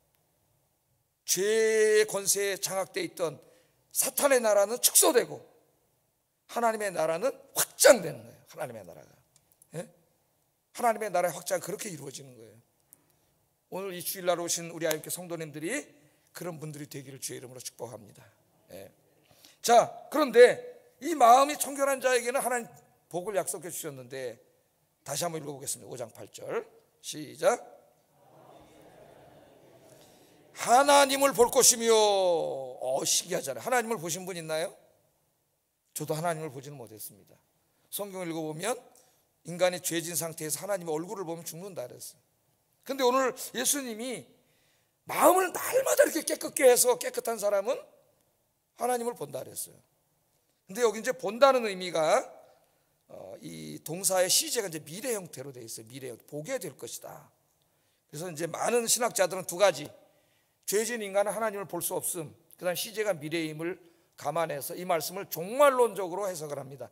죄의 권세에 장악되어 있던 사탄의 나라는 축소되고 하나님의 나라는 확장되는 거예요. 하나님의 나라가, 하나님의 나라의 확장이 그렇게 이루어지는 거예요. 오늘 이 주일날 오신 우리 아이께 성도님들이 그런 분들이 되기를 주의 이름으로 축복합니다. 자, 그런데 이 마음이 청결한 자에게는 하나님 복을 약속해 주셨는데, 다시 한번 읽어보겠습니다. 5장 8절 시작. 하나님을 볼 것이며. 신기하잖아요. 하나님을 보신 분 있나요? 저도 하나님을 보지는 못했습니다. 성경을 읽어보면 인간이 죄진 상태에서 하나님의 얼굴을 보면 죽는다 그랬어요. 근데 오늘 예수님이 마음을 날마다 이렇게 깨끗게 해서 깨끗한 사람은 하나님을 본다 그랬어요. 근데 여기 이제 본다는 의미가 이 동사의 시제가 이제 미래 형태로 되어 있어요. 미래 형태, 보게 될 것이다. 그래서 이제 많은 신학자들은 두 가지, 죄진 인간은 하나님을 볼 수 없음, 그다음 시제가 미래임을 감안해서 이 말씀을 종말론적으로 해석을 합니다.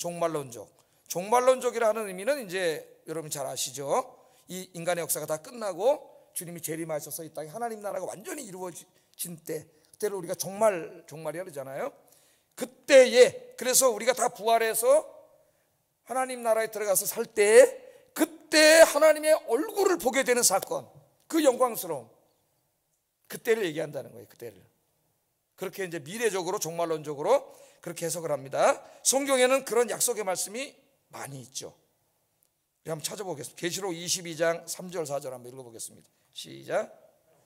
종말론적이라는 의미는 이제 여러분 잘 아시죠? 이 인간의 역사가 다 끝나고 주님이 재림하셔서 이 땅에 하나님 나라가 완전히 이루어진 때, 그때를 우리가 종말이라 그러잖아요. 그때에, 그래서 우리가 다 부활해서 하나님 나라에 들어가서 살 때, 그때 하나님의 얼굴을 보게 되는 사건, 그 영광스러움, 그때를 얘기한다는 거예요. 그때를. 그렇게 이제 미래적으로, 종말론적으로 그렇게 해석을 합니다. 성경에는 그런 약속의 말씀이 많이 있죠. 우리 한번 찾아보겠습니다. 계시록 22장 3절 4절 한번 읽어보겠습니다. 시작.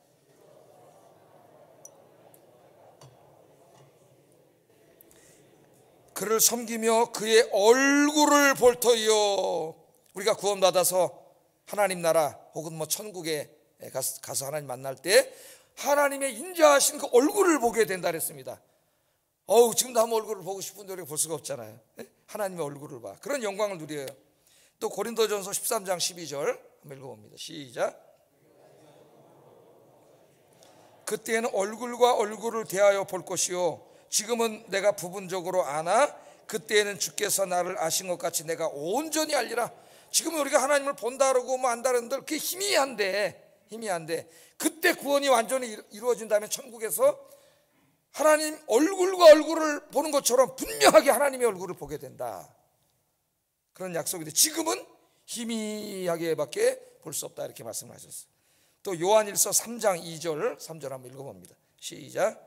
그를 섬기며 그의 얼굴을 볼 터이요. 우리가 구원받아서 하나님 나라 혹은 뭐 천국에 가서 하나님 만날 때 하나님의 인자하신 그 얼굴을 보게 된다 그랬습니다. 지금도 한번 얼굴을 보고 싶은데 우리가 볼 수가 없잖아요. 하나님의 얼굴을 봐. 그런 영광을 누려요. 또 고린도전서 13장 12절 한번 읽어봅니다. 시작. 그때에는 얼굴과 얼굴을 대하여 볼 것이요, 지금은 내가 부분적으로 아나 그때에는 주께서 나를 아신 것 같이 내가 온전히 알리라. 지금은 우리가 하나님을 본다 그러고 뭐 안다 그러는데 그게 희미한데 그때 구원이 완전히 이루어진다면 천국에서 하나님 얼굴과 얼굴을 보는 것처럼 분명하게 하나님의 얼굴을 보게 된다. 그런 약속인데 지금은 희미하게밖에 볼 수 없다, 이렇게 말씀을 하셨어요. 또 요한일서 3장 3절 한번 읽어봅니다. 시작.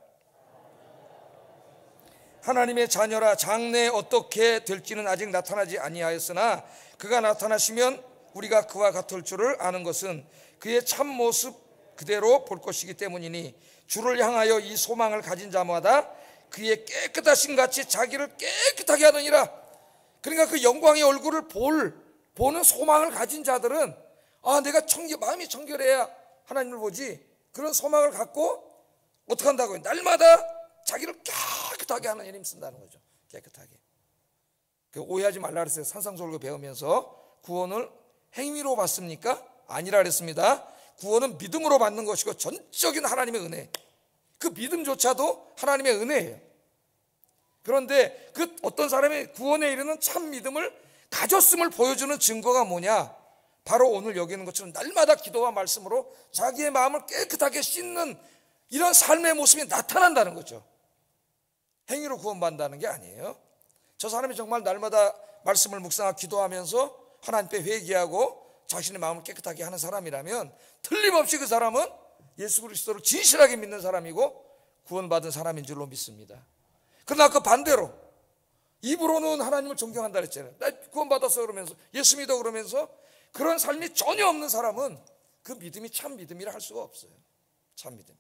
하나님의 자녀라, 장래에 어떻게 될지는 아직 나타나지 아니하였으나 그가 나타나시면 우리가 그와 같을 줄을 아는 것은 그의 참모습 그대로 볼 것이기 때문이니 주를 향하여 이 소망을 가진 자마다 그의 깨끗하신 같이 자기를 깨끗하게 하느니라. 그러니까 그 영광의 얼굴을 보는 소망을 가진 자들은 내가 마음이 청결해야 하나님을 보지, 그런 소망을 갖고 어떻게 한다고요? 날마다 자기를 깨끗하게 하는 힘 쓴다는 거죠. 깨끗하게. 오해하지 말라 그랬어요. 산상수훈을 배우면서 구원을 행위로 받습니까? 아니라 그랬습니다. 구원은 믿음으로 받는 것이고 전적인 하나님의 은혜, 그 믿음조차도 하나님의 은혜예요. 그런데 그 어떤 사람이 구원에 이르는 참 믿음을 가졌음을 보여주는 증거가 뭐냐? 바로 오늘 여기 있는 것처럼 날마다 기도와 말씀으로 자기의 마음을 깨끗하게 씻는 이런 삶의 모습이 나타난다는 거죠. 행위로 구원받는다는 게 아니에요. 저 사람이 정말 날마다 말씀을 묵상하고 기도하면서 하나님께 회개하고 자신의 마음을 깨끗하게 하는 사람이라면 틀림없이 그 사람은 예수 그리스도를 진실하게 믿는 사람이고 구원받은 사람인 줄로 믿습니다. 그러나 그 반대로 입으로는 하나님을 존경한다 그랬잖아요. 나 구원받았어 그러면서 예수 믿어 그러면서 그런 삶이 전혀 없는 사람은 그 믿음이 참 믿음이라 할 수가 없어요. 참 믿음.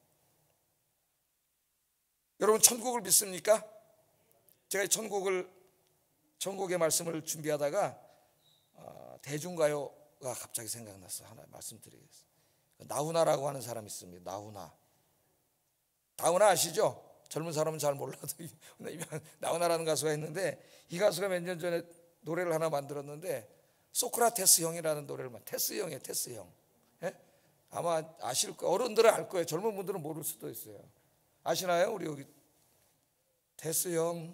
여러분 천국을 믿습니까? 제가 천국의 말씀을 준비하다가 대중가요가 갑자기 생각났어. 하나 말씀드리겠습니다. 나훈아라고 하는 사람이 있습니다. 나훈아 아시죠? 젊은 사람은 잘 몰라도 나훈아라는 가수가 있는데, 이 가수가 몇 년 전에 노래를 하나 만들었는데 소크라테스 형이라는 노래를 테스 형이에요. 테스 형. 예? 아마 아실 거예요. 어른들은 알 거예요. 젊은 분들은 모를 수도 있어요. 아시나요? 우리 여기 테스 형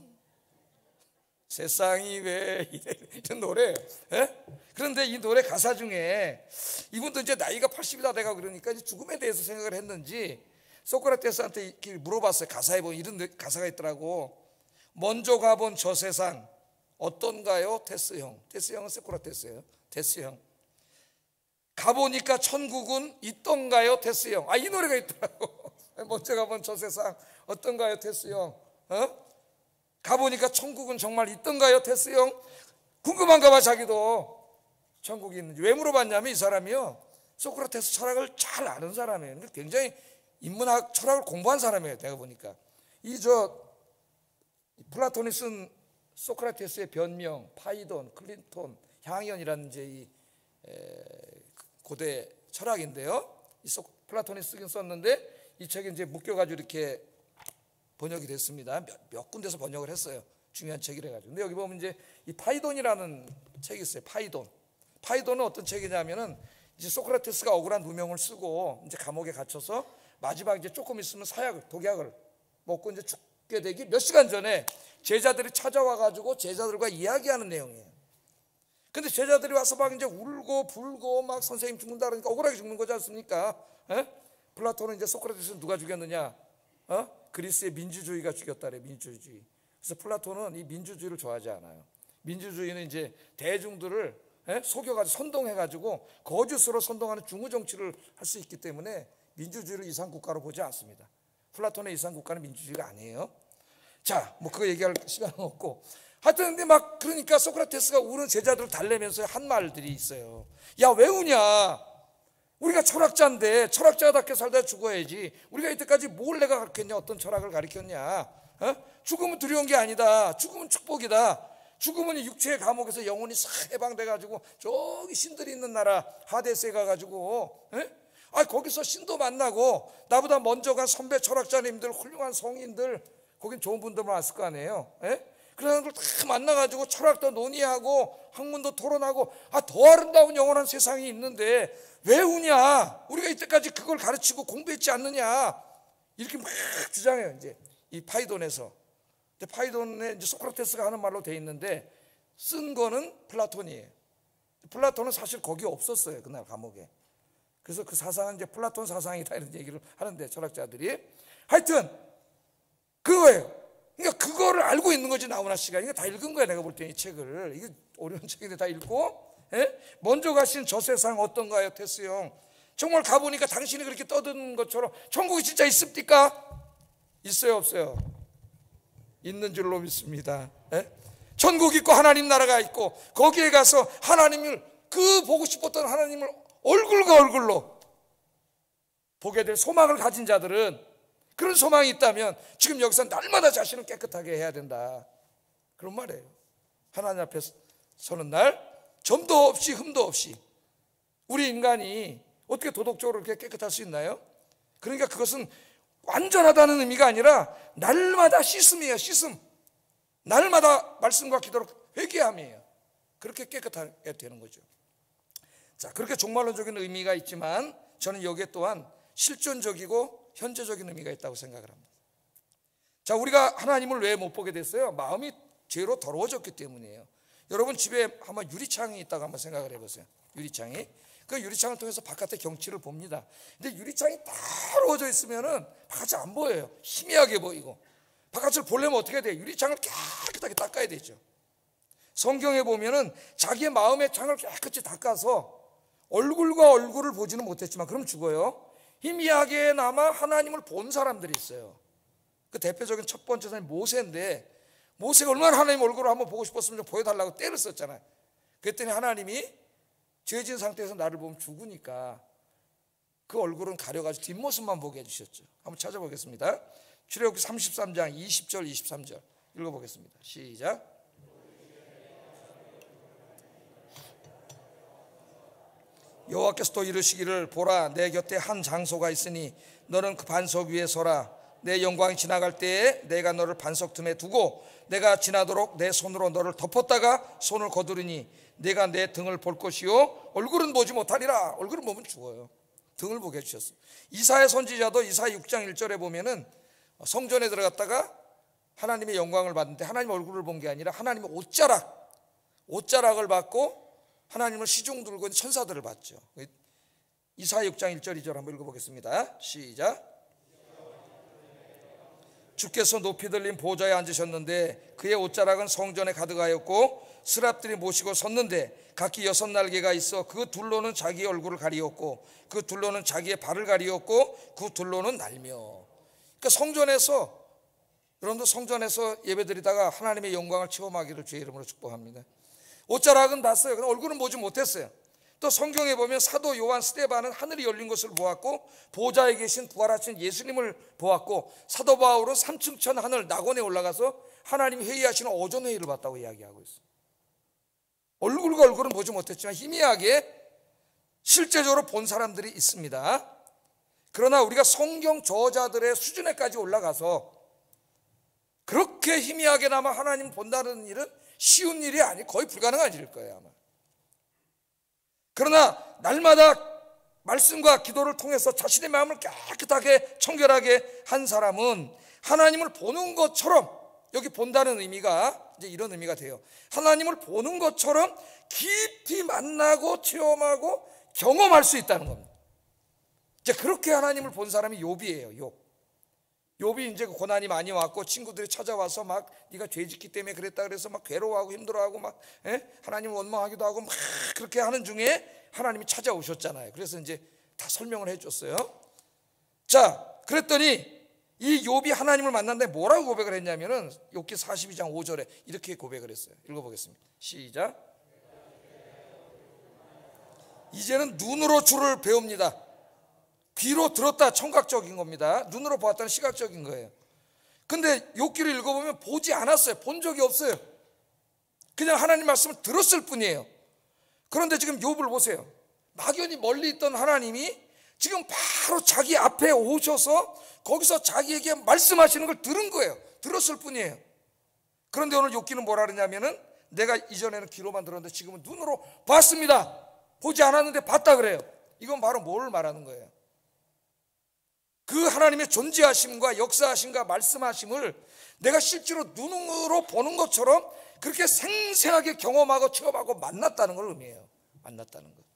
세상이 왜 이런 노래. 예? 그런데 이 노래 가사 중에 이분도 이제 나이가 80이 다 돼가고 그러니까 이제 죽음에 대해서 생각을 했는지 소크라테스한테 이렇게 물어봤어요. 가사에 보면 이런 가사가 있더라고. 먼저 가본 저 세상 어떤가요? 테스 형. 테스 형은 소크라테스예요. 테스 형. 가보니까 천국은 있던가요? 테스 형. 이 노래가 있더라고. 먼저 가본 저 세상 어떤가요? 테스 형. 가보니까 천국은 정말 있던가요? 테스 형. 궁금한가 봐. 자기도 천국이 있는지. 왜 물어봤냐면 이 사람이요, 소크라테스 철학을 잘 아는 사람이에요. 굉장히 인문학 철학을 공부한 사람이에요. 내가 보니까 플라톤이 쓴 소크라테스의 변명, 파이돈, 클린톤, 향연이라는 이제 이 고대 철학인데요. 플라톤이 쓰긴 썼는데 이 책이 이제 묶여가지고 이렇게 번역이 됐습니다. 몇 군데서 번역을 했어요. 중요한 책이라 가지고. 근데 여기 보면 이제 이 파이돈이라는 책이 있어요. 파이돈은 어떤 책이냐면은 이제 소크라테스가 억울한 누명을 쓰고 이제 감옥에 갇혀서 마지막 이제 조금 있으면 독약을 먹고 이제 죽게 되기 몇 시간 전에 제자들이 찾아와 가지고 제자들과 이야기하는 내용이에요. 근데 제자들이 와서 막 이제 울고 불고 막 선생님 죽는다 그러니까 억울하게 죽는 거지 않습니까? 플라톤은 이제 소크라테스를 누가 죽였느냐? 그리스의 민주주의가 죽였다래. 민주주의. 그래서 플라톤은 이 민주주의를 좋아하지 않아요. 민주주의는 이제 대중들을 속여가지고 선동해가지고 거짓으로 선동하는 중후 정치를 할 수 있기 때문에 민주주의를 이상 국가로 보지 않습니다. 플라톤의 이상 국가는 민주주의가 아니에요. 자, 뭐 그거 얘기할 시간은 없고, 하여튼 근데 막 그러니까 소크라테스가 우는 제자들을 달래면서 한 말들이 있어요. 야, 왜 우냐? 우리가 철학자인데 철학자답게 살다 죽어야지. 우리가 이때까지 뭘 내가 가르쳤냐? 어떤 철학을 가르쳤냐? 죽음은 두려운 게 아니다. 죽음은 축복이다. 죽음은 육체의 감옥에서 영혼이 싹 해방돼가지고 저기 신들이 있는 나라 하데스에 가가지고 거기서 신도 만나고 나보다 먼저 간 선배 철학자님들, 훌륭한 성인들, 거긴 좋은 분들만 왔을 거 아니에요. 그런 걸 다 만나가지고 철학도 논의하고 학문도 토론하고 더 아름다운 영원한 세상이 있는데 왜 우냐? 우리가 이때까지 그걸 가르치고 공부했지 않느냐? 이렇게 막 주장해요. 이제 이 파이돈에서. 근데 파이돈에 이제 소크라테스가 하는 말로 돼 있는데 쓴 거는 플라톤이에요. 플라톤은 사실 거기 없었어요. 그날 감옥에. 그래서 그 사상은 이제 플라톤 사상이다 이런 얘기를 하는데 철학자들이 하여튼 그거예요. 그러니까 그거를 알고 있는 거지. 나훈아 씨가 이거 다 읽은 거야. 내가 볼 때 이 책을. 이게 어려운 책인데 다 읽고 먼저 가신 저 세상 어떤가요? 테스 형. 정말 가보니까 당신이 그렇게 떠드는 것처럼 천국이 진짜 있습니까? 있어요, 없어요? 있는 줄로 믿습니다. 예? 천국 있고 하나님 나라가 있고 거기에 가서 하나님을, 그 보고 싶었던 하나님을 얼굴과 얼굴로 보게 될 소망을 가진 자들은, 그런 소망이 있다면 지금 여기서 날마다 자신을 깨끗하게 해야 된다, 그런 말이에요. 하나님 앞에 서는 날 점도 없이 흠도 없이. 우리 인간이 어떻게 도덕적으로 그렇게 깨끗할 수 있나요? 그러니까 그것은 완전하다는 의미가 아니라 날마다 씻음이에요. 씻음. 날마다 말씀과 기도로 회개함이에요. 그렇게 깨끗하게 되는 거죠. 자, 그렇게 종말론적인 의미가 있지만 저는 여기에 또한 실존적이고 현재적인 의미가 있다고 생각을 합니다. 자, 우리가 하나님을 왜 못 보게 됐어요? 마음이 죄로 더러워졌기 때문이에요. 여러분 집에 한번 유리창이 있다고 한번 생각을 해보세요. 유리창이. 그 유리창을 통해서 바깥의 경치를 봅니다. 근데 유리창이 다 더러워져 있으면은 바깥이 안 보여요. 희미하게 보이고. 바깥을 보려면 어떻게 돼요? 유리창을 깨끗하게 닦아야 되죠. 성경에 보면은 자기의 마음의 창을 깨끗이 닦아서 얼굴과 얼굴을 보지는 못했지만, 그럼 죽어요. 희미하게나마 하나님을 본 사람들이 있어요. 그 대표적인 첫 번째 사람이 모세인데, 모세가 얼마나 하나님 얼굴을 한번 보고 싶었으면 좀 보여달라고 떼를 썼잖아요. 그랬더니 하나님이 죄진 상태에서 나를 보면 죽으니까 그 얼굴은 가려가지고 뒷모습만 보게 해주셨죠. 한번 찾아보겠습니다. 출애굽기 33장 20절 23절 읽어보겠습니다. 시작. 여호와께서 또 이르시기를, 보라, 내 곁에 한 장소가 있으니 너는 그 반석 위에 서라. 내 영광이 지나갈 때에 내가 너를 반석 틈에 두고 내가 지나도록 내 손으로 너를 덮었다가 손을 거두리니 내가 내 등을 볼 것이요 얼굴은 보지 못하리라. 얼굴은 보면 죽어요. 등을 보게 해주셨어요. 이사야 선지자도 이사야 6장 1절에 보면은 성전에 들어갔다가 하나님의 영광을 봤는데 하나님 얼굴을 본 게 아니라 하나님의 옷자락을 받고 하나님을 시중 들고 있는 천사들을 봤죠. 이사야 6장 1절 2절 한번 읽어보겠습니다. 시작. 주께서 높이 들린 보좌에 앉으셨는데 그의 옷자락은 성전에 가득하였고 스랍들이 모시고 섰는데 각기 6날개가 있어 그 둘로는 자기의 얼굴을 가리었고 그 둘로는 자기의 발을 가리었고 그 둘로는 날며. 그러니까 성전에서, 여러분들 성전에서 예배드리다가 하나님의 영광을 체험하기를 주의 이름으로 축복합니다. 옷자락은 봤어요. 그러나 얼굴은 보지 못했어요. 또 성경에 보면 사도 요한 스데반은 하늘이 열린 것을 보았고 보좌에 계신 부활하신 예수님을 보았고, 사도 바울은 3층 천 하늘 낙원에 올라가서 하나님이 회의하시는 오전 회의를 봤다고 이야기하고 있어요. 얼굴과 얼굴은 보지 못했지만 희미하게 실제적으로 본 사람들이 있습니다. 그러나 우리가 성경 저자들의 수준에까지 올라가서 그렇게 희미하게나마 하나님 본다는 일은 쉬운 일이 아니, 거의 불가능한 일일 거예요 아마. 그러나 날마다 말씀과 기도를 통해서 자신의 마음을 깨끗하게 청결하게 한 사람은 하나님을 보는 것처럼, 여기 본다는 의미가 이제 이런 의미가 돼요. 하나님을 보는 것처럼 깊이 만나고 체험하고 경험할 수 있다는 겁니다. 이제 그렇게 하나님을 본 사람이 욥이에요. 욥이 이제 고난이 많이 왔고 친구들이 찾아와서 막 네가 죄짓기 때문에 그랬다 그래서 막 괴로워하고 힘들어하고 막 하나님을 원망하기도 하고 막 그렇게 하는 중에 하나님이 찾아오셨잖아요. 그래서 이제 다 설명을 해줬어요. 자, 그랬더니 이 욥이 하나님을 만났는데 뭐라고 고백을 했냐면은 욥기 42장 5절에 이렇게 고백을 했어요. 읽어보겠습니다. 시작. 이제는 눈으로 주를 배웁니다. 귀로 들었다 청각적인 겁니다. 눈으로 보았다는 시각적인 거예요. 근데 욥기를 읽어보면 보지 않았어요. 본 적이 없어요. 그냥 하나님 말씀을 들었을 뿐이에요. 그런데 지금 욥을 보세요. 막연히 멀리 있던 하나님이 지금 바로 자기 앞에 오셔서 거기서 자기에게 말씀하시는 걸 들은 거예요. 들었을 뿐이에요. 그런데 오늘 욥기는 뭐라 그러냐면은 내가 이전에는 귀로만 들었는데 지금은 눈으로 봤습니다. 보지 않았는데 봤다 그래요. 이건 바로 뭘 말하는 거예요? 그 하나님의 존재하심과 역사하심과 말씀하심을 내가 실제로 눈으로 보는 것처럼 그렇게 생생하게 경험하고 체험하고 만났다는 걸 의미해요. 만났다는 것.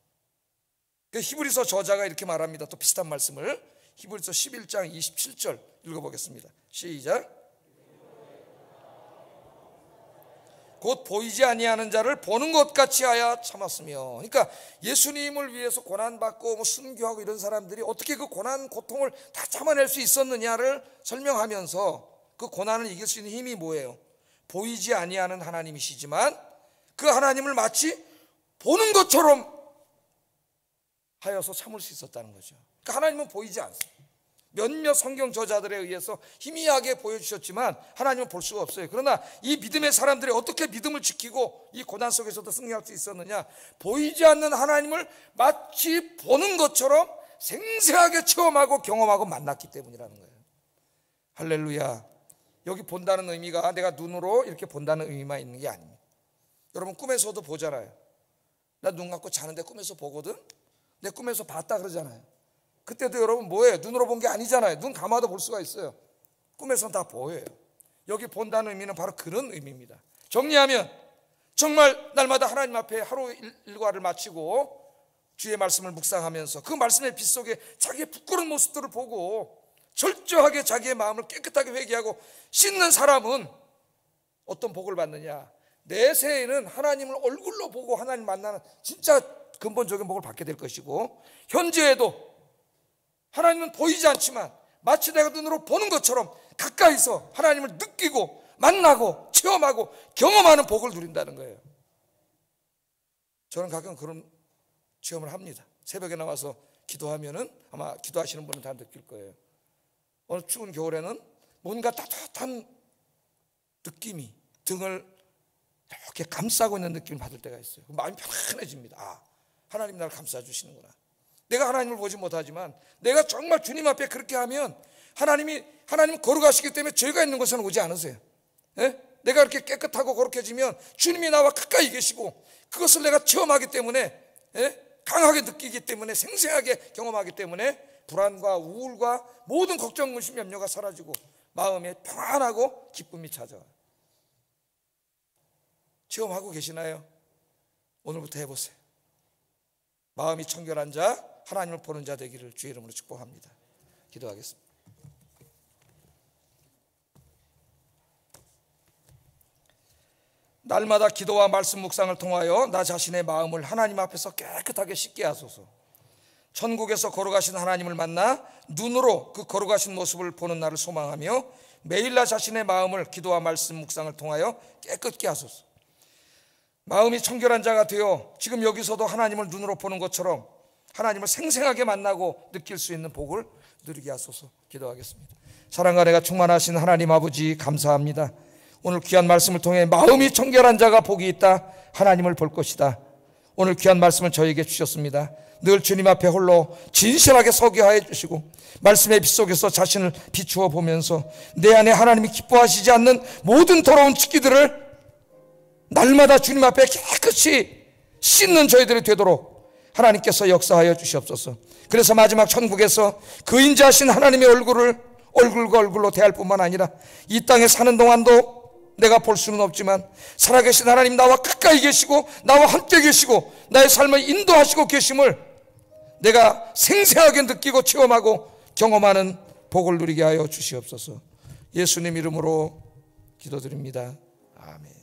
히브리서 저자가 이렇게 말합니다. 또 비슷한 말씀을 히브리서 11장 27절 읽어보겠습니다. 시작. 곧 보이지 아니하는 자를 보는 것 같이 하여 참았으며. 그러니까 예수님을 위해서 고난받고 뭐 순교하고 이런 사람들이 어떻게 그 고난 고통을 다 참아낼 수 있었느냐를 설명하면서 그 고난을 이길 수 있는 힘이 뭐예요? 보이지 아니하는 하나님이시지만 그 하나님을 마치 보는 것처럼 하여서 참을 수 있었다는 거죠. 그러니까 하나님은 보이지 않습니다. 몇몇 성경 저자들에 의해서 희미하게 보여주셨지만 하나님은 볼 수가 없어요. 그러나 이 믿음의 사람들이 어떻게 믿음을 지키고 이 고난 속에서도 승리할 수 있었느냐? 보이지 않는 하나님을 마치 보는 것처럼 생생하게 체험하고 경험하고 만났기 때문이라는 거예요. 할렐루야. 여기 본다는 의미가 내가 눈으로 이렇게 본다는 의미만 있는 게 아닙니다. 여러분 꿈에서도 보잖아요. 나 눈 감고 자는데 꿈에서 보거든. 내 꿈에서 봤다 그러잖아요. 그때도 여러분 뭐예요? 눈으로 본 게 아니잖아요. 눈 감아도 볼 수가 있어요. 꿈에서는 다 보여요. 여기 본다는 의미는 바로 그런 의미입니다. 정리하면 정말 날마다 하나님 앞에 하루 일과를 마치고 주의 말씀을 묵상하면서 그 말씀의 빛 속에 자기의 부끄러운 모습들을 보고 철저하게 자기의 마음을 깨끗하게 회개하고 씻는 사람은 어떤 복을 받느냐? 내세에는 하나님을 얼굴로 보고 하나님 만나는 진짜 근본적인 복을 받게 될 것이고, 현재에도 하나님은 보이지 않지만 마치 내가 눈으로 보는 것처럼 가까이서 하나님을 느끼고 만나고 체험하고 경험하는 복을 누린다는 거예요. 저는 가끔 그런 체험을 합니다. 새벽에 나와서 기도하면은 아마 기도하시는 분은 다 느낄 거예요. 어느 추운 겨울에는 뭔가 따뜻한 느낌이 등을 이렇게 감싸고 있는 느낌을 받을 때가 있어요. 마음이 편안해집니다. 아, 하나님 나를 감싸주시는구나. 내가 하나님을 보지 못하지만 내가 정말 주님 앞에 그렇게 하면 하나님 거룩하시기 때문에 죄가 있는 곳에는 오지 않으세요. 예? 내가 이렇게 깨끗하고 거룩해지면 주님이 나와 가까이 계시고 그것을 내가 체험하기 때문에, 예? 강하게 느끼기 때문에, 생생하게 경험하기 때문에 불안과 우울과 모든 걱정, 근심, 염려가 사라지고 마음에 평안하고 기쁨이 찾아와요. 체험하고 계시나요? 오늘부터 해보세요. 마음이 청결한 자, 하나님을 보는 자 되기를 주의 이름으로 축복합니다. 기도하겠습니다. 날마다 기도와 말씀 묵상을 통하여 나 자신의 마음을 하나님 앞에서 깨끗하게 씻게 하소서. 천국에서 거룩하신 하나님을 만나 눈으로 그 거룩하신 모습을 보는 날을 소망하며 매일 나 자신의 마음을 기도와 말씀 묵상을 통하여 깨끗게 하소서. 마음이 청결한 자가 되어 지금 여기서도 하나님을 눈으로 보는 것처럼 하나님을 생생하게 만나고 느낄 수 있는 복을 누리게 하소서. 기도하겠습니다. 사랑과 은혜가 충만하신 하나님 아버지, 감사합니다. 오늘 귀한 말씀을 통해 마음이 청결한 자가 복이 있다, 하나님을 볼 것이다. 오늘 귀한 말씀을 저에게 주셨습니다. 늘 주님 앞에 홀로 진실하게 서게 하여 주시고 말씀의 빛 속에서 자신을 비추어 보면서 내 안에 하나님이 기뻐하시지 않는 모든 더러운 측기들을 날마다 주님 앞에 깨끗이 씻는 저희들이 되도록 하나님께서 역사하여 주시옵소서. 그래서 마지막 천국에서 그 인자하신 하나님의 얼굴을 얼굴과 얼굴로 대할 뿐만 아니라 이 땅에 사는 동안도 내가 볼 수는 없지만 살아계신 하나님 나와 가까이 계시고 나와 함께 계시고 나의 삶을 인도하시고 계심을 내가 생생하게 느끼고 체험하고 경험하는 복을 누리게 하여 주시옵소서. 예수님 이름으로 기도드립니다. 아멘.